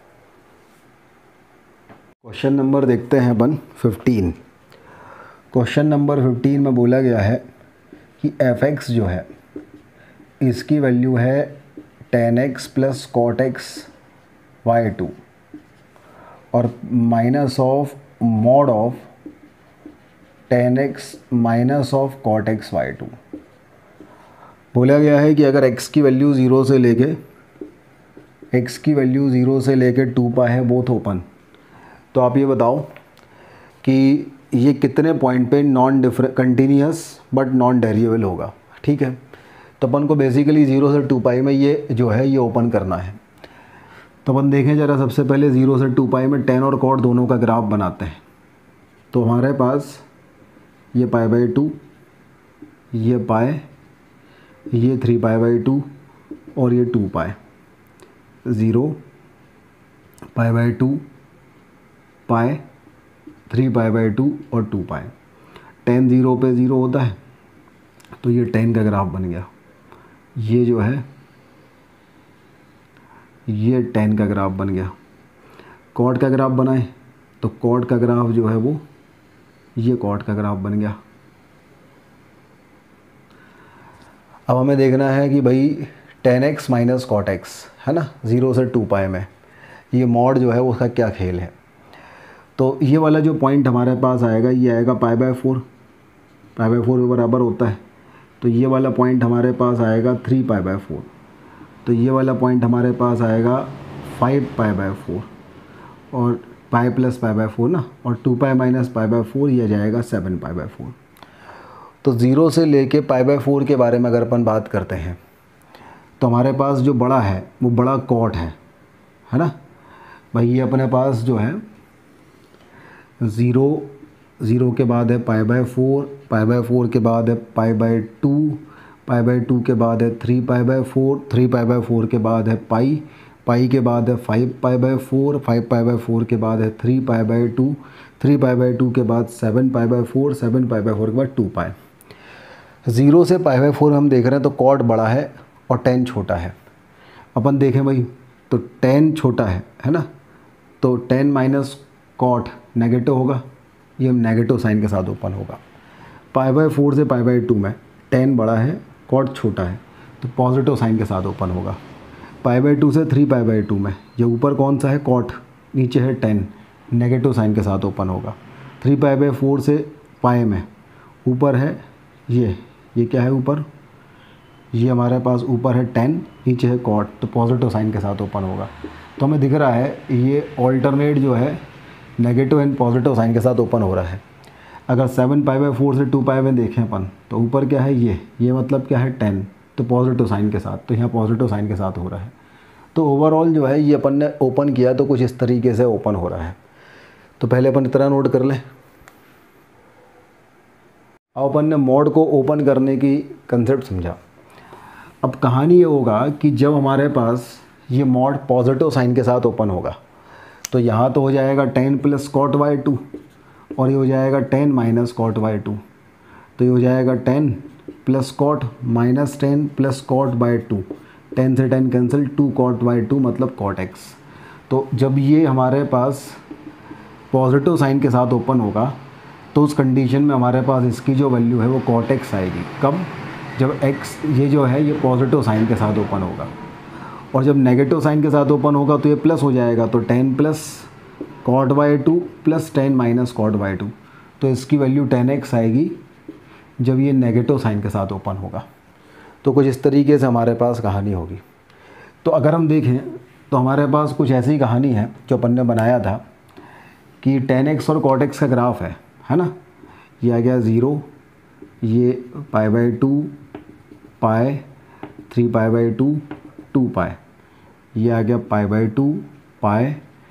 A: Question number देखते हैं 15। क्वेश्चन नंबर 15 में बोला गया है कि एफ एक्स जो है इसकी वैल्यू है tan x plus cot x y 2 और minus of mod of tan x minus of cot x y 2। बोला गया है कि अगर x की वैल्यू 0 से लेके 2 पाई है बोथ ओपन, तो आप ये बताओ कि ये कितने पॉइंट पे कंटिन्यूस बट नॉन डेरिवेबल होगा। ठीक है, तो अपन को बेसिकली 0 से 2 पाई में ये जो है ये ओपन करना है। तो अपन देखें ज़रा, सबसे पहले 0 से 2 पाई में tan और cot दोनों का ग्राफ बनाते हैं। तो हमारे पास ये π/2, ये पाई, ये 3π/2 और ये 2 पाई, 0 π/2 पाई, 3π/2 और 2 पाई। tan 0 पे 0 होता है तो ये tan का ग्राफ बन गया। ये जो है ये tan का ग्राफ बन गया। cot का ग्राफ बनाए तो cot का ग्राफ जो है वो ये cot का ग्राफ बन गया। अब हमें देखना है कि भाई tan x minus cot x है ना, 0 से 2 पाई में ये मॉड जो है उसका क्या खेल है। तो ये वाला जो पॉइंट हमारे पास आएगा ये आएगा π/4 के बराबर होता है। तो ये वाला पॉइंट हमारे पास आएगा 3π/4, तो ये वाला पॉइंट हमारे पास आएगा 5π/4 और पाई प्लस π/4 ना, और 2 पाई माइनस π/4 ये जाएगा 7π/4। तो 0 से लेके π/4 के बारे में अगर अपन बात करते हैं तो हमारे पास जो बड़ा है वो बड़ा कॉट है है ना भाई। ये अपने पास जो है 0 0 के बाद है π/4, π/4 के बाद है π/2, π/2 के बाद है 3π/4, 3π/4 के बाद है पाई के बाद है 5π/4, 5π/4 के बाद है 3π/2, 3π/2 के बाद 7π/4, 7π/4 के बाद 2π। 0 से π/4 हम देख रहे हैं तो कॉट बड़ा है और 10 छोटा है। अपन देखें भाई तो 10 छोटा है ना, तो 10 माइनस कॉट नेगेटिव होगा, ये नेगेटिव साइन के साथ ओपन होगा। π/4 से π/2 में 10 बड़ा है कॉट छोटा है तो पॉजिटिव साइन के साथ ओपन होगा। π/2 से 3π/2 में ये ऊपर कौन सा है कॉट, नीचे है 10, नेगेटिव साइन के साथ ओपन होगा। 3π/4 से पाई में ऊपर है ये क्या है ऊपर, ये हमारे पास ऊपर है 10, नीचे है कॉट, तो पॉजिटिव साइन के साथ ओपन होगा। तो हमें दिख रहा है ये ऑल्टरनेट जो है नेगेटिव एंड पॉजिटिव साइन के साथ ओपन हो रहा है। अगर 7π/4 से 2π में देखें अपन तो ऊपर क्या है ये मतलब क्या है 10, तो पॉजिटिव साइन के साथ, तो यहाँ पॉजिटिव साइन के साथ हो रहा है। तो ओवरऑल जो है ये अपन ने ओपन किया तो कुछ इस तरीके से ओपन हो रहा है। तो पहले अपन इतना नोट कर लें। अब अपन ने मॉड को ओपन करने की कंसेप्ट समझा। अब कहानी ये होगा कि जब हमारे पास ये मॉड पॉजिटिव साइन के साथ ओपन होगा तो यहाँ तो हो जाएगा 10 + cot/2 और ये हो जाएगा 10 - cot/2, तो ये हो जाएगा 10 + cot - 10 + cot/2, 10 से 10 कैंसिल, 2 cot/2 मतलब cot x। तो जब ये हमारे पास पॉजिटिव साइन के साथ ओपन होगा तो उस कंडीशन में हमारे पास इसकी जो वैल्यू है वो cot x आएगी। कब, जब x ये जो है ये पॉजिटिव साइन के साथ ओपन होगा, और जब नेगेटिव साइन के साथ ओपन होगा तो ये प्लस हो जाएगा, तो 10 + cot/2 + 10 - cot/2, तो इसकी वैल्यू 10x आएगी जब ये नेगेटिव साइन के साथ ओपन होगा। तो कुछ इस तरीके से हमारे पास कहानी होगी। तो अगर हम देखें तो हमारे पास कुछ ऐसी कहानी है जो अपन ने बनाया था कि 10x और cot x का ग्राफ है ना, ये आ गया 0, ये π/2 पाई, 3π/2 2π, ये आ गया π/2 पाई,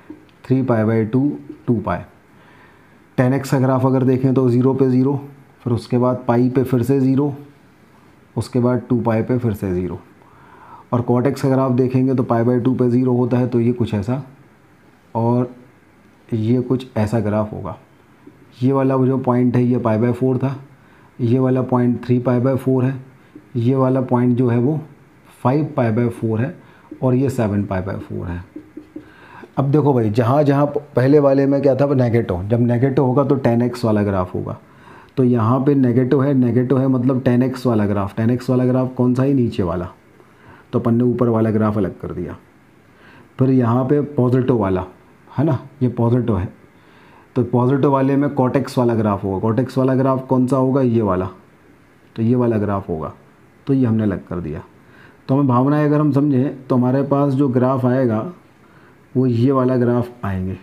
A: 3π/2 2π। 10x का ग्राफ अगर देखें तो 0 पे 0, फिर उसके बाद पाई पे फिर से 0, उसके बाद 2π पे फिर से 0। और cot x का ग्राफ देखेंगे तो π/2 पे 0 होता है, तो ये कुछ ऐसा और ये कुछ ऐसा ग्राफ होगा। ये वाला जो पॉइंट है ये π/4 था, ये वाला पॉइंट 3π/4 है, ये वाला पॉइंट जो है वो 5π/4 है और ये 7π/4 है। अब देखो भाई जहाँ जहाँ पहले वाले में क्या था नेगेटिव, जब नेगेटिव होगा तो 10x वाला ग्राफ होगा, तो यहाँ पे नेगेटिव है मतलब 10x वाला ग्राफ। 10x वाला ग्राफ कौन सा है, नीचे वाला, तो अपन ने ऊपर वाला ग्राफ अलग कर दिया। फिर यहाँ पे पॉजिटिव वाला है ना, ये पॉजिटिव है, तो पॉजिटिव वाले में cot x वाला ग्राफ होगा। cot x वाला ग्राफ कौन सा होगा, ये वाला, तो ये वाला ग्राफ होगा, तो ये हमने अलग कर दिया। तो हमें भावनाएं अगर हम समझें तो हमारे पास जो ग्राफ आएगा वो ये वाला ग्राफ आएंगे,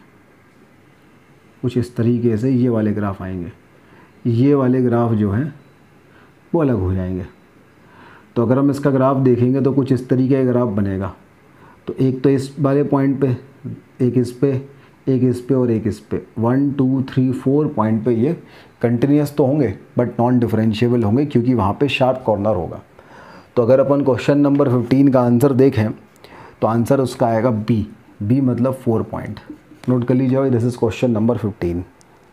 A: कुछ इस तरीके से ये वाले ग्राफ आएंगे, ये वाले ग्राफ जो हैं वो अलग हो जाएंगे। तो अगर हम इसका ग्राफ देखेंगे तो कुछ इस तरीके का ग्राफ बनेगा। तो एक तो इस वाले पॉइंट पे, एक इस पे, एक इस पे और एक इस पे, 1 2 3 4 पॉइंट पे ये कंटिन्यूस तो होंगे बट नॉन डिफरेंशिएबल होंगे क्योंकि वहाँ पे शार्प कॉर्नर होगा। तो अगर अपन क्वेश्चन नंबर 15 का आंसर देखें तो आंसर उसका आएगा बी मतलब 4 पॉइंट। नोट कर लीजिए, this is question number 15।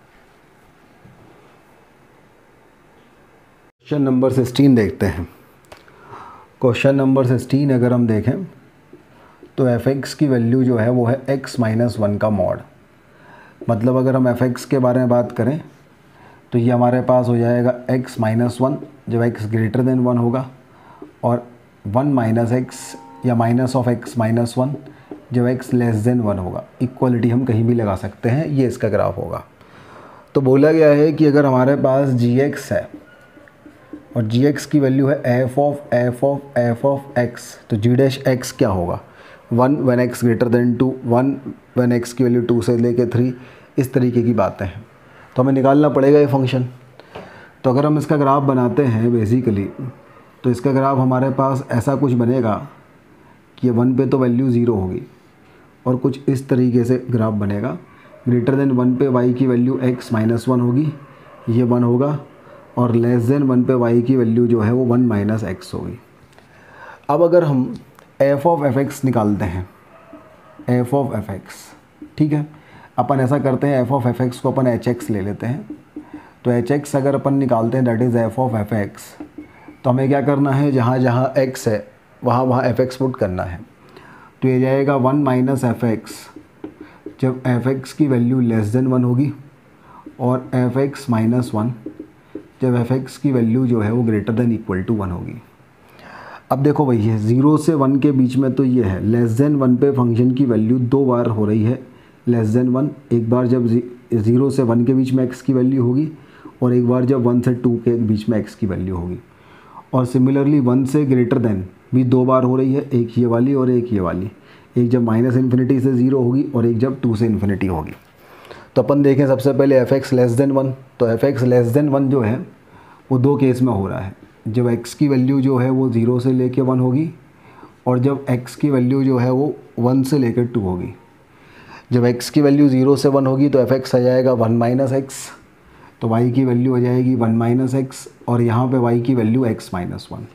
A: Question number 16 देखते हैं। क्वेश्चन नंबर 16 अगर हम देखें तो f(x) की वैल्यू जो है वो है x - 1 का मॉड। मतलब अगर हम f(x) के बारे में बात करें तो ये हमारे पास हो जाएगा x - 1 जब x ग्रेटर देन 1 होगा, और 1 - x या -(x - 1) जब x लेस देन 1 होगा। इक्वलिटी हम कहीं भी लगा सकते हैं, ये इसका ग्राफ होगा। तो बोला गया है कि अगर हमारे पास gx है और gx की वैल्यू है f of x, तो g' क्या होगा, 1 when x greater than 2, 1 when x की वैल्यू 2 से लेके 3, इस तरीके की बातें हैं। तो हमें निकालना पड़ेगा ये फंक्शन। तो अगर हम इसका ग्राफ बनाते हैं बेसिकली, तो इसका ग्राफ हमारे पास ऐसा कुछ बनेगा कि 1 पे तो वैल्यू 0 होगी और कुछ इस तरीके से ग्राफ बनेगा। ग्रेटर देन 1 पे y की वैल्यू x माइनस 1 होगी, ये 1 होगा, और लेस देन 1 पे y की वैल्यू जो है वो 1 माइनस x होगी। अब अगर हम f ऑफ fx निकालते हैं, f ऑफ fx, ठीक है, अपन ऐसा करते हैं f ऑफ fx को अपन hx ले लेते हैं। तो hx अगर अपन निकालते हैं that is f of fx, तो हमें क्या करना है, जहाँ जहाँ x है वहाँ fx पुट करना है। तो ये जाएगा 1 माइनस fx जब fx की वैल्यू लेस देन 1 होगी, और fx माइनस 1 जब fx की वैल्यू जो है वो ग्रेटर देन इक्वल टू 1 होगी। अब देखो भाई, ये 0 से 1 के बीच में तो ये है, लेस देन 1 पे फंक्शन की वैल्यू 2 बार हो रही है लेस देन 1, एक बार जब 0 से 1 के बीच में x की वैल्यू होगी, और एक बार जब 1 से 2 के बीच में x की वैल्यू होगी। और सिमिलरली 1 से ग्रेटर देन भी 2 बार हो रही है, एक ये वाली और एक ये वाली, एक जब माइनस इन्फिनिटी से 0 होगी और एक जब 2 से इन्फिनिटी होगी। तो अपन देखें सबसे पहले fx लेस देन 1, तो fx लेस देन 1 जो है वो 2 केस में हो रहा है, जब x की वैल्यू जो है वो 0 से लेके 1 होगी, और जब x की वैल्यू जो है वो 1 से लेकर 2 होगी। जब x की वैल्यू 0 से 1 होगी तो fx आ जाएगा 1 माइनस x, तो y की वैल्यू आ जाएगी 1 माइनस x, और यहाँ पे y की वैल्यू x माइनस 1।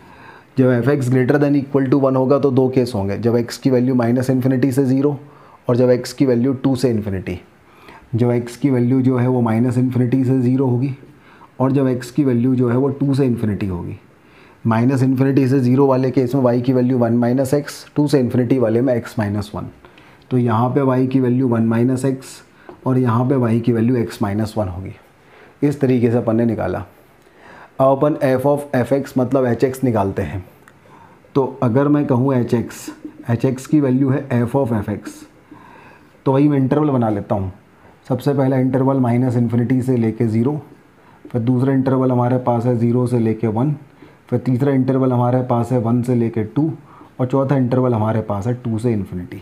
A: जब fx greater than equal to 1 होगा तो 2 केस होंगे, जब x की वैल्यू माइनस इन्फिनिटी से 0, और जब x की वैल्यू 2 से इन्फिनिटी। जब x की वैल्यू जो है वो माइनस इन्फिनिटी से 0 होगी, और जब x की वैल्यू जो है वो 2 से इन्फिनिटी होगी। माइनस इन्फिनिटी से 0 वाले केस में y की वैल्यू 1 माइनस एक्स, 2 से इन्फिनिटी वाले में x माइनस 1। तो यहाँ पे y की वैल्यू 1 माइनस एक्स, और यहाँ पे y की वैल्यू x माइनस 1 होगी। इस तरीके से अपन ने निकाला। अब अपन f ऑफ fx मतलब hx निकालते हैं। तो अगर मैं कहूँ hx की वैल्यू है f ऑफ fx, तो वही मैं इंटरवल बना लेता हूँ। सबसे पहला इंटरवल माइनस इन्फिनिटी से लेके 0, फिर दूसरा इंटरवल हमारे पास है 0 से लेके 1, फिर तीसरा इंटरवल हमारे पास है 1 से लेके 2, और चौथा इंटरवल हमारे पास है 2 से इन्फिनिटी।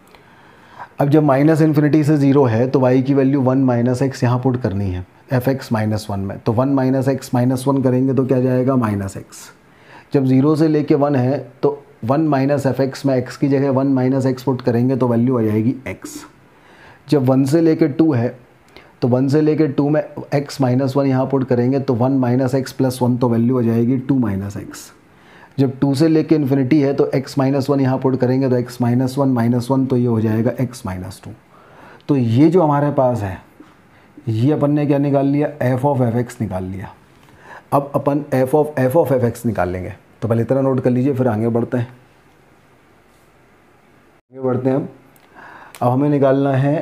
A: अब जब माइनस इन्फिनिटी से 0 है तो y की वैल्यू 1 माइनस एक्स यहाँ पुट करनी है fx माइनस 1 में। तो 1 माइनस एक्स माइनस 1 करेंगे तो क्या जाएगा, माइनस एक्स। जब 0 से लेके 1 है तो 1 माइनस fx में x की जगह 1 माइनस एक्स पुट करेंगे तो वैल्यू आ जाएगी x। जब 1 से लेके 2 है तो 1 से लेके 2 में x माइनस 1 यहाँ पुट करेंगे तो 1 माइनस एक्स प्लस 1, तो वैल्यू आ जाएगी 2 माइनस एक्स। जब 2 से लेके इन्फिनिटी है तो x माइनस 1 यहाँ पुट करेंगे तो x माइनस 1 माइनस 1, तो ये हो जाएगा x माइनस 2। तो ये जो हमारे पास है ये अपन ने क्या निकाल लिया, f ऑफ fx निकाल लिया। अब अपन f ऑफ fx निकालेंगे। तो पहले इतना नोट कर लीजिए, फिर आगे बढ़ते हैं। अब हमें निकालना है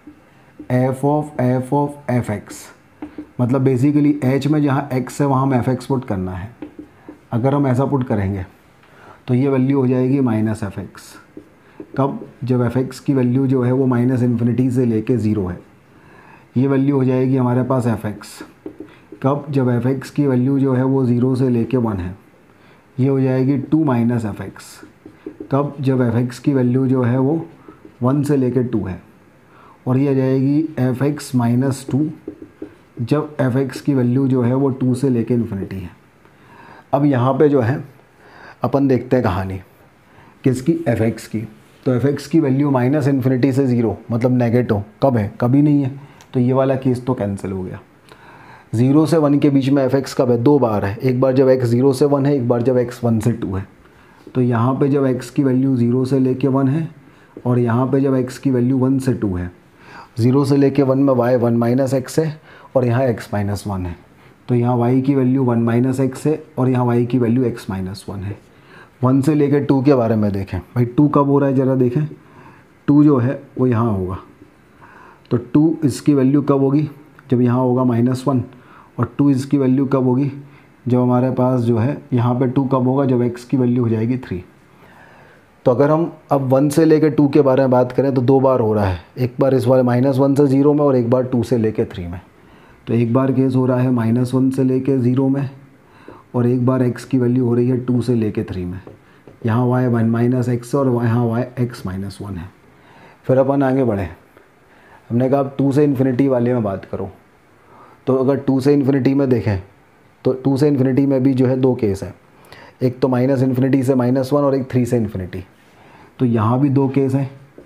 A: f ऑफ fx, मतलब बेसिकली h में जहाँ x है वहाँ हमें fx पुट करना है। अगर हम ऐसा पुट करेंगे तो ये वैल्यू हो जाएगी माइनस fx। कब, जब fx की वैल्यू जो है वो माइनस इन्फिनिटी से लेके 0 है, ये वैल्यू हो जाएगी हमारे पास fx। कब, जब fx की वैल्यू जो है वो 0 से लेके 1 है, ये हो जाएगी 2 माइनस fx। कब, जब fx की वैल्यू जो है वो 1 से लेके 2 है, और ये आ जाएगी fx माइनस 2 जब fx की वैल्यू जो है वो 2 से लेके इन्फिनिटी है। अब यहाँ पे जो है अपन देखते हैं कहानी किसकी, fx की। तो fx की वैल्यू माइनस इन्फिनिटी से 0 मतलब नेगेटिव, कब है, कभी नहीं है, तो ये वाला केस तो कैंसिल हो गया। 0 से 1 के बीच में fx कब है, 2 बार है, एक बार जब x 0 से 1 है, एक बार जब x 1 से 2 है। तो यहाँ पे जब x की वैल्यू 0 से लेके 1 है, और यहाँ पे जब x की वैल्यू 1 से 2 है, 0 से लेके 1 में y 1 माइनस एक्स है, और यहाँ x माइनस 1 है। तो यहाँ y की वैल्यू 1 माइनस एक्स है, और यहाँ y की वैल्यू x माइनस 1 है। 1 से लेकर 2 के बारे में देखें भाई, 2 कब हो रहा है ज़रा देखें। 2 जो है वो यहाँ होगा, तो 2 इसकी वैल्यू कब होगी, जब यहाँ होगा माइनस 1, और 2 इसकी वैल्यू कब होगी, जब हमारे पास जो है यहाँ पे 2 कब होगा, जब x की वैल्यू हो जाएगी 3। तो अगर हम अब 1 से लेकर 2 के बारे में बात करें तो 2 बार हो रहा है, एक बार इस वाले माइनस 1 से 0 में, और एक बार 2 से लेकर 3 में। तो एक बार केस हो रहा है माइनस 1 से लेके 0 में, और एक बार x की वैल्यू हो रही है 2 से लेके 3 में। यहाँ y 1 माइनस एक्स और यहाँ y x माइनस 1 है। फिर अपन आगे बढ़े, हमने कहा अब 2 से इन्फिनिटी वाले में बात करो। तो अगर 2 से इन्फिनिटी में देखें तो 2 से इन्फिनिटी में भी जो है 2 केस है, एक तो माइनस इन्फिनिटी से माइनस 1 और एक 3 से इन्फिनिटी। तो यहाँ भी 2 केस हैं,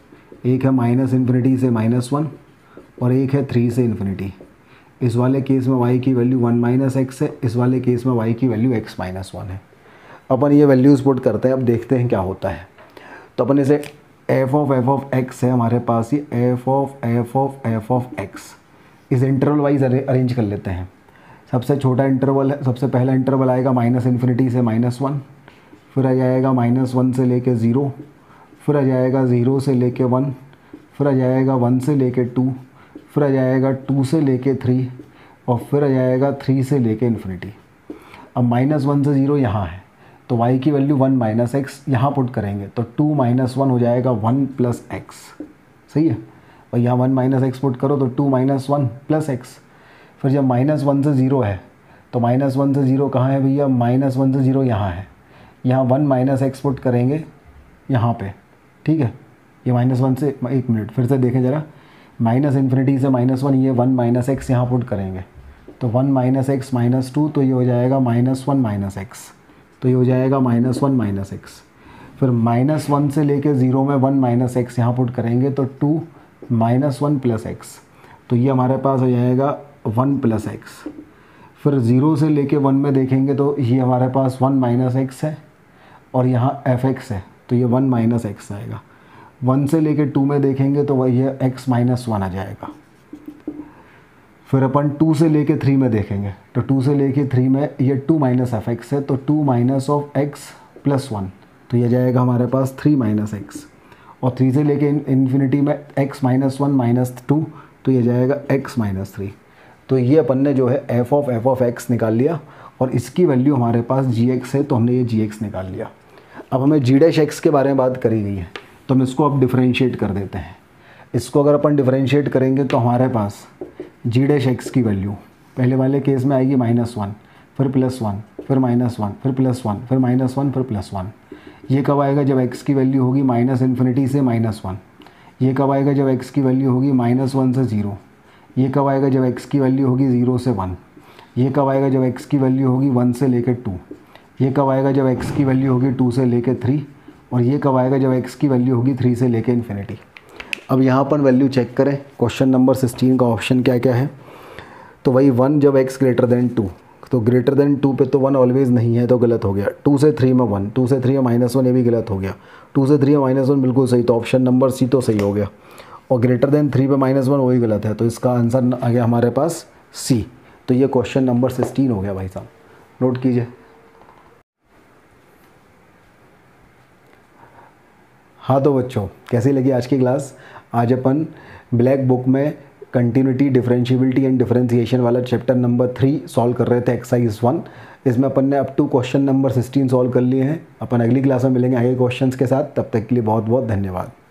A: एक है -∞ से -1 और एक है 3 से इन्फिनिटी। इस वाले केस में y की वैल्यू 1 - x है, इस वाले केस में y की वैल्यू x - 1 है। अपन ये वैल्यूज़ पुट करते हैं, अब देखते हैं क्या होता है। तो अपन इसे f ऑफ x है हमारे पास, ये f ऑफ x इस इंटरवल वाइज अरेंज कर लेते हैं। सबसे छोटा इंटरवल है, सबसे पहला इंटरवल आएगा -∞ से -1, फिर आ जाएगा -1 से लेके 0, फिर आ जाएगा 0 से लेके 1, फिर आ जाएगा 1 से लेके 2, फिर आ जाएगा 2 से लेके 3 और फिर आ जाएगा 3 से लेके इन्फिनिटी। अब -1 से 0 यहाँ है तो y की वैल्यू 1 - x यहाँ पुट करेंगे तो 2 - 1 हो जाएगा 1 + x, सही है। और यहाँ 1 - x पुट करो तो 2 - 1 + x। फिर जब -1 से 0 है तो -1 से 0 कहाँ है भैया, -1 से 0 यहाँ है, यहाँ 1 - x पुट करेंगे यहाँ पे, ठीक है। ये -1 से, एक मिनट फिर से देखें ज़रा, -∞ से -1, ये 1 - x यहाँ पुट करेंगे तो 1 - x -2, तो ये हो जाएगा -1 - x, तो ये हो जाएगा -1 - x। फिर -1 से लेके 0 में 1 - x यहाँ पुट करेंगे तो 2 - 1 + x, तो ये हमारे पास हो जाएगा 1 + x। फिर 0 से लेके 1 में देखेंगे तो ये हमारे पास 1 - x है और यहाँ fx है तो ये 1 - x आएगा। 1 से लेके 2 में देखेंगे तो वही है x - 1 आ जाएगा। फिर अपन 2 से लेके 3 में देखेंगे तो 2 से लेके 3 में ये 2 - fx है तो 2 - x + 1, तो ये जाएगा हमारे पास 3 - x। और 3 से लेके इन्फिनिटी में x - 1 - 2, तो ये जाएगा x - 3। तो ये अपन ने जो है f ऑफ x निकाल लिया और इसकी वैल्यू हमारे पास gx है तो हमने ये gx निकाल लिया। अब हमें g' के बारे में बात करी गई है तो हम इसको अब डिफरेंशिएट कर देते हैं। इसको अगर अपन डिफरेंशिएट करेंगे तो हमारे पास g' की वैल्यू पहले वाले केस में आएगी -1, फिर +1, फिर -1, फिर +1, फिर -1, फिर +1। ये कब आएगा, जब x की वैल्यू होगी -∞ से -1। ये कब आएगा, जब x की वैल्यू होगी -1 से 0। ये कब आएगा, जब x की वैल्यू होगी 0 से 1। ये कब आएगा, जब x की वैल्यू होगी 1 से लेकर 2। ये कब आएगा, जब x की वैल्यू होगी 2 से लेकर 3। और ये कब आएगा, जब x की वैल्यू होगी 3 से लेकर इन्फिनिटी। अब यहाँ पर वैल्यू चेक करें, क्वेश्चन नंबर 16 का ऑप्शन क्या क्या है। तो वही 1 जब x > 2, तो > 2 पे तो 1 ऑलवेज़ नहीं है तो गलत हो गया। 2 से 3 में 1, 2 से 3 में -1, ये भी गलत हो गया। 2 से 3 में -1 बिल्कुल सही, तो ऑप्शन नंबर सी तो सही हो गया। और > 3 पे -1 वही गलत है, तो इसका आंसर आ गया हमारे पास सी। तो ये क्वेश्चन नंबर 16 हो गया भाई साहब, नोट कीजिए। हाँ तो बच्चों, कैसी लगी आज की क्लास। आज अपन ब्लैक बुक में कंटिन्यूटी, डिफरेंशिएबिलिटी एंड डिफरेंशिएशन वाला चैप्टर नंबर 3 सॉल्व कर रहे थे, एक्सरसाइज 1। इसमें अपन ने up to question number 16 solve कर लिए हैं। अपन अगली क्लास में मिलेंगे आगे क्वेश्चंस के साथ, तब तक के लिए बहुत बहुत धन्यवाद।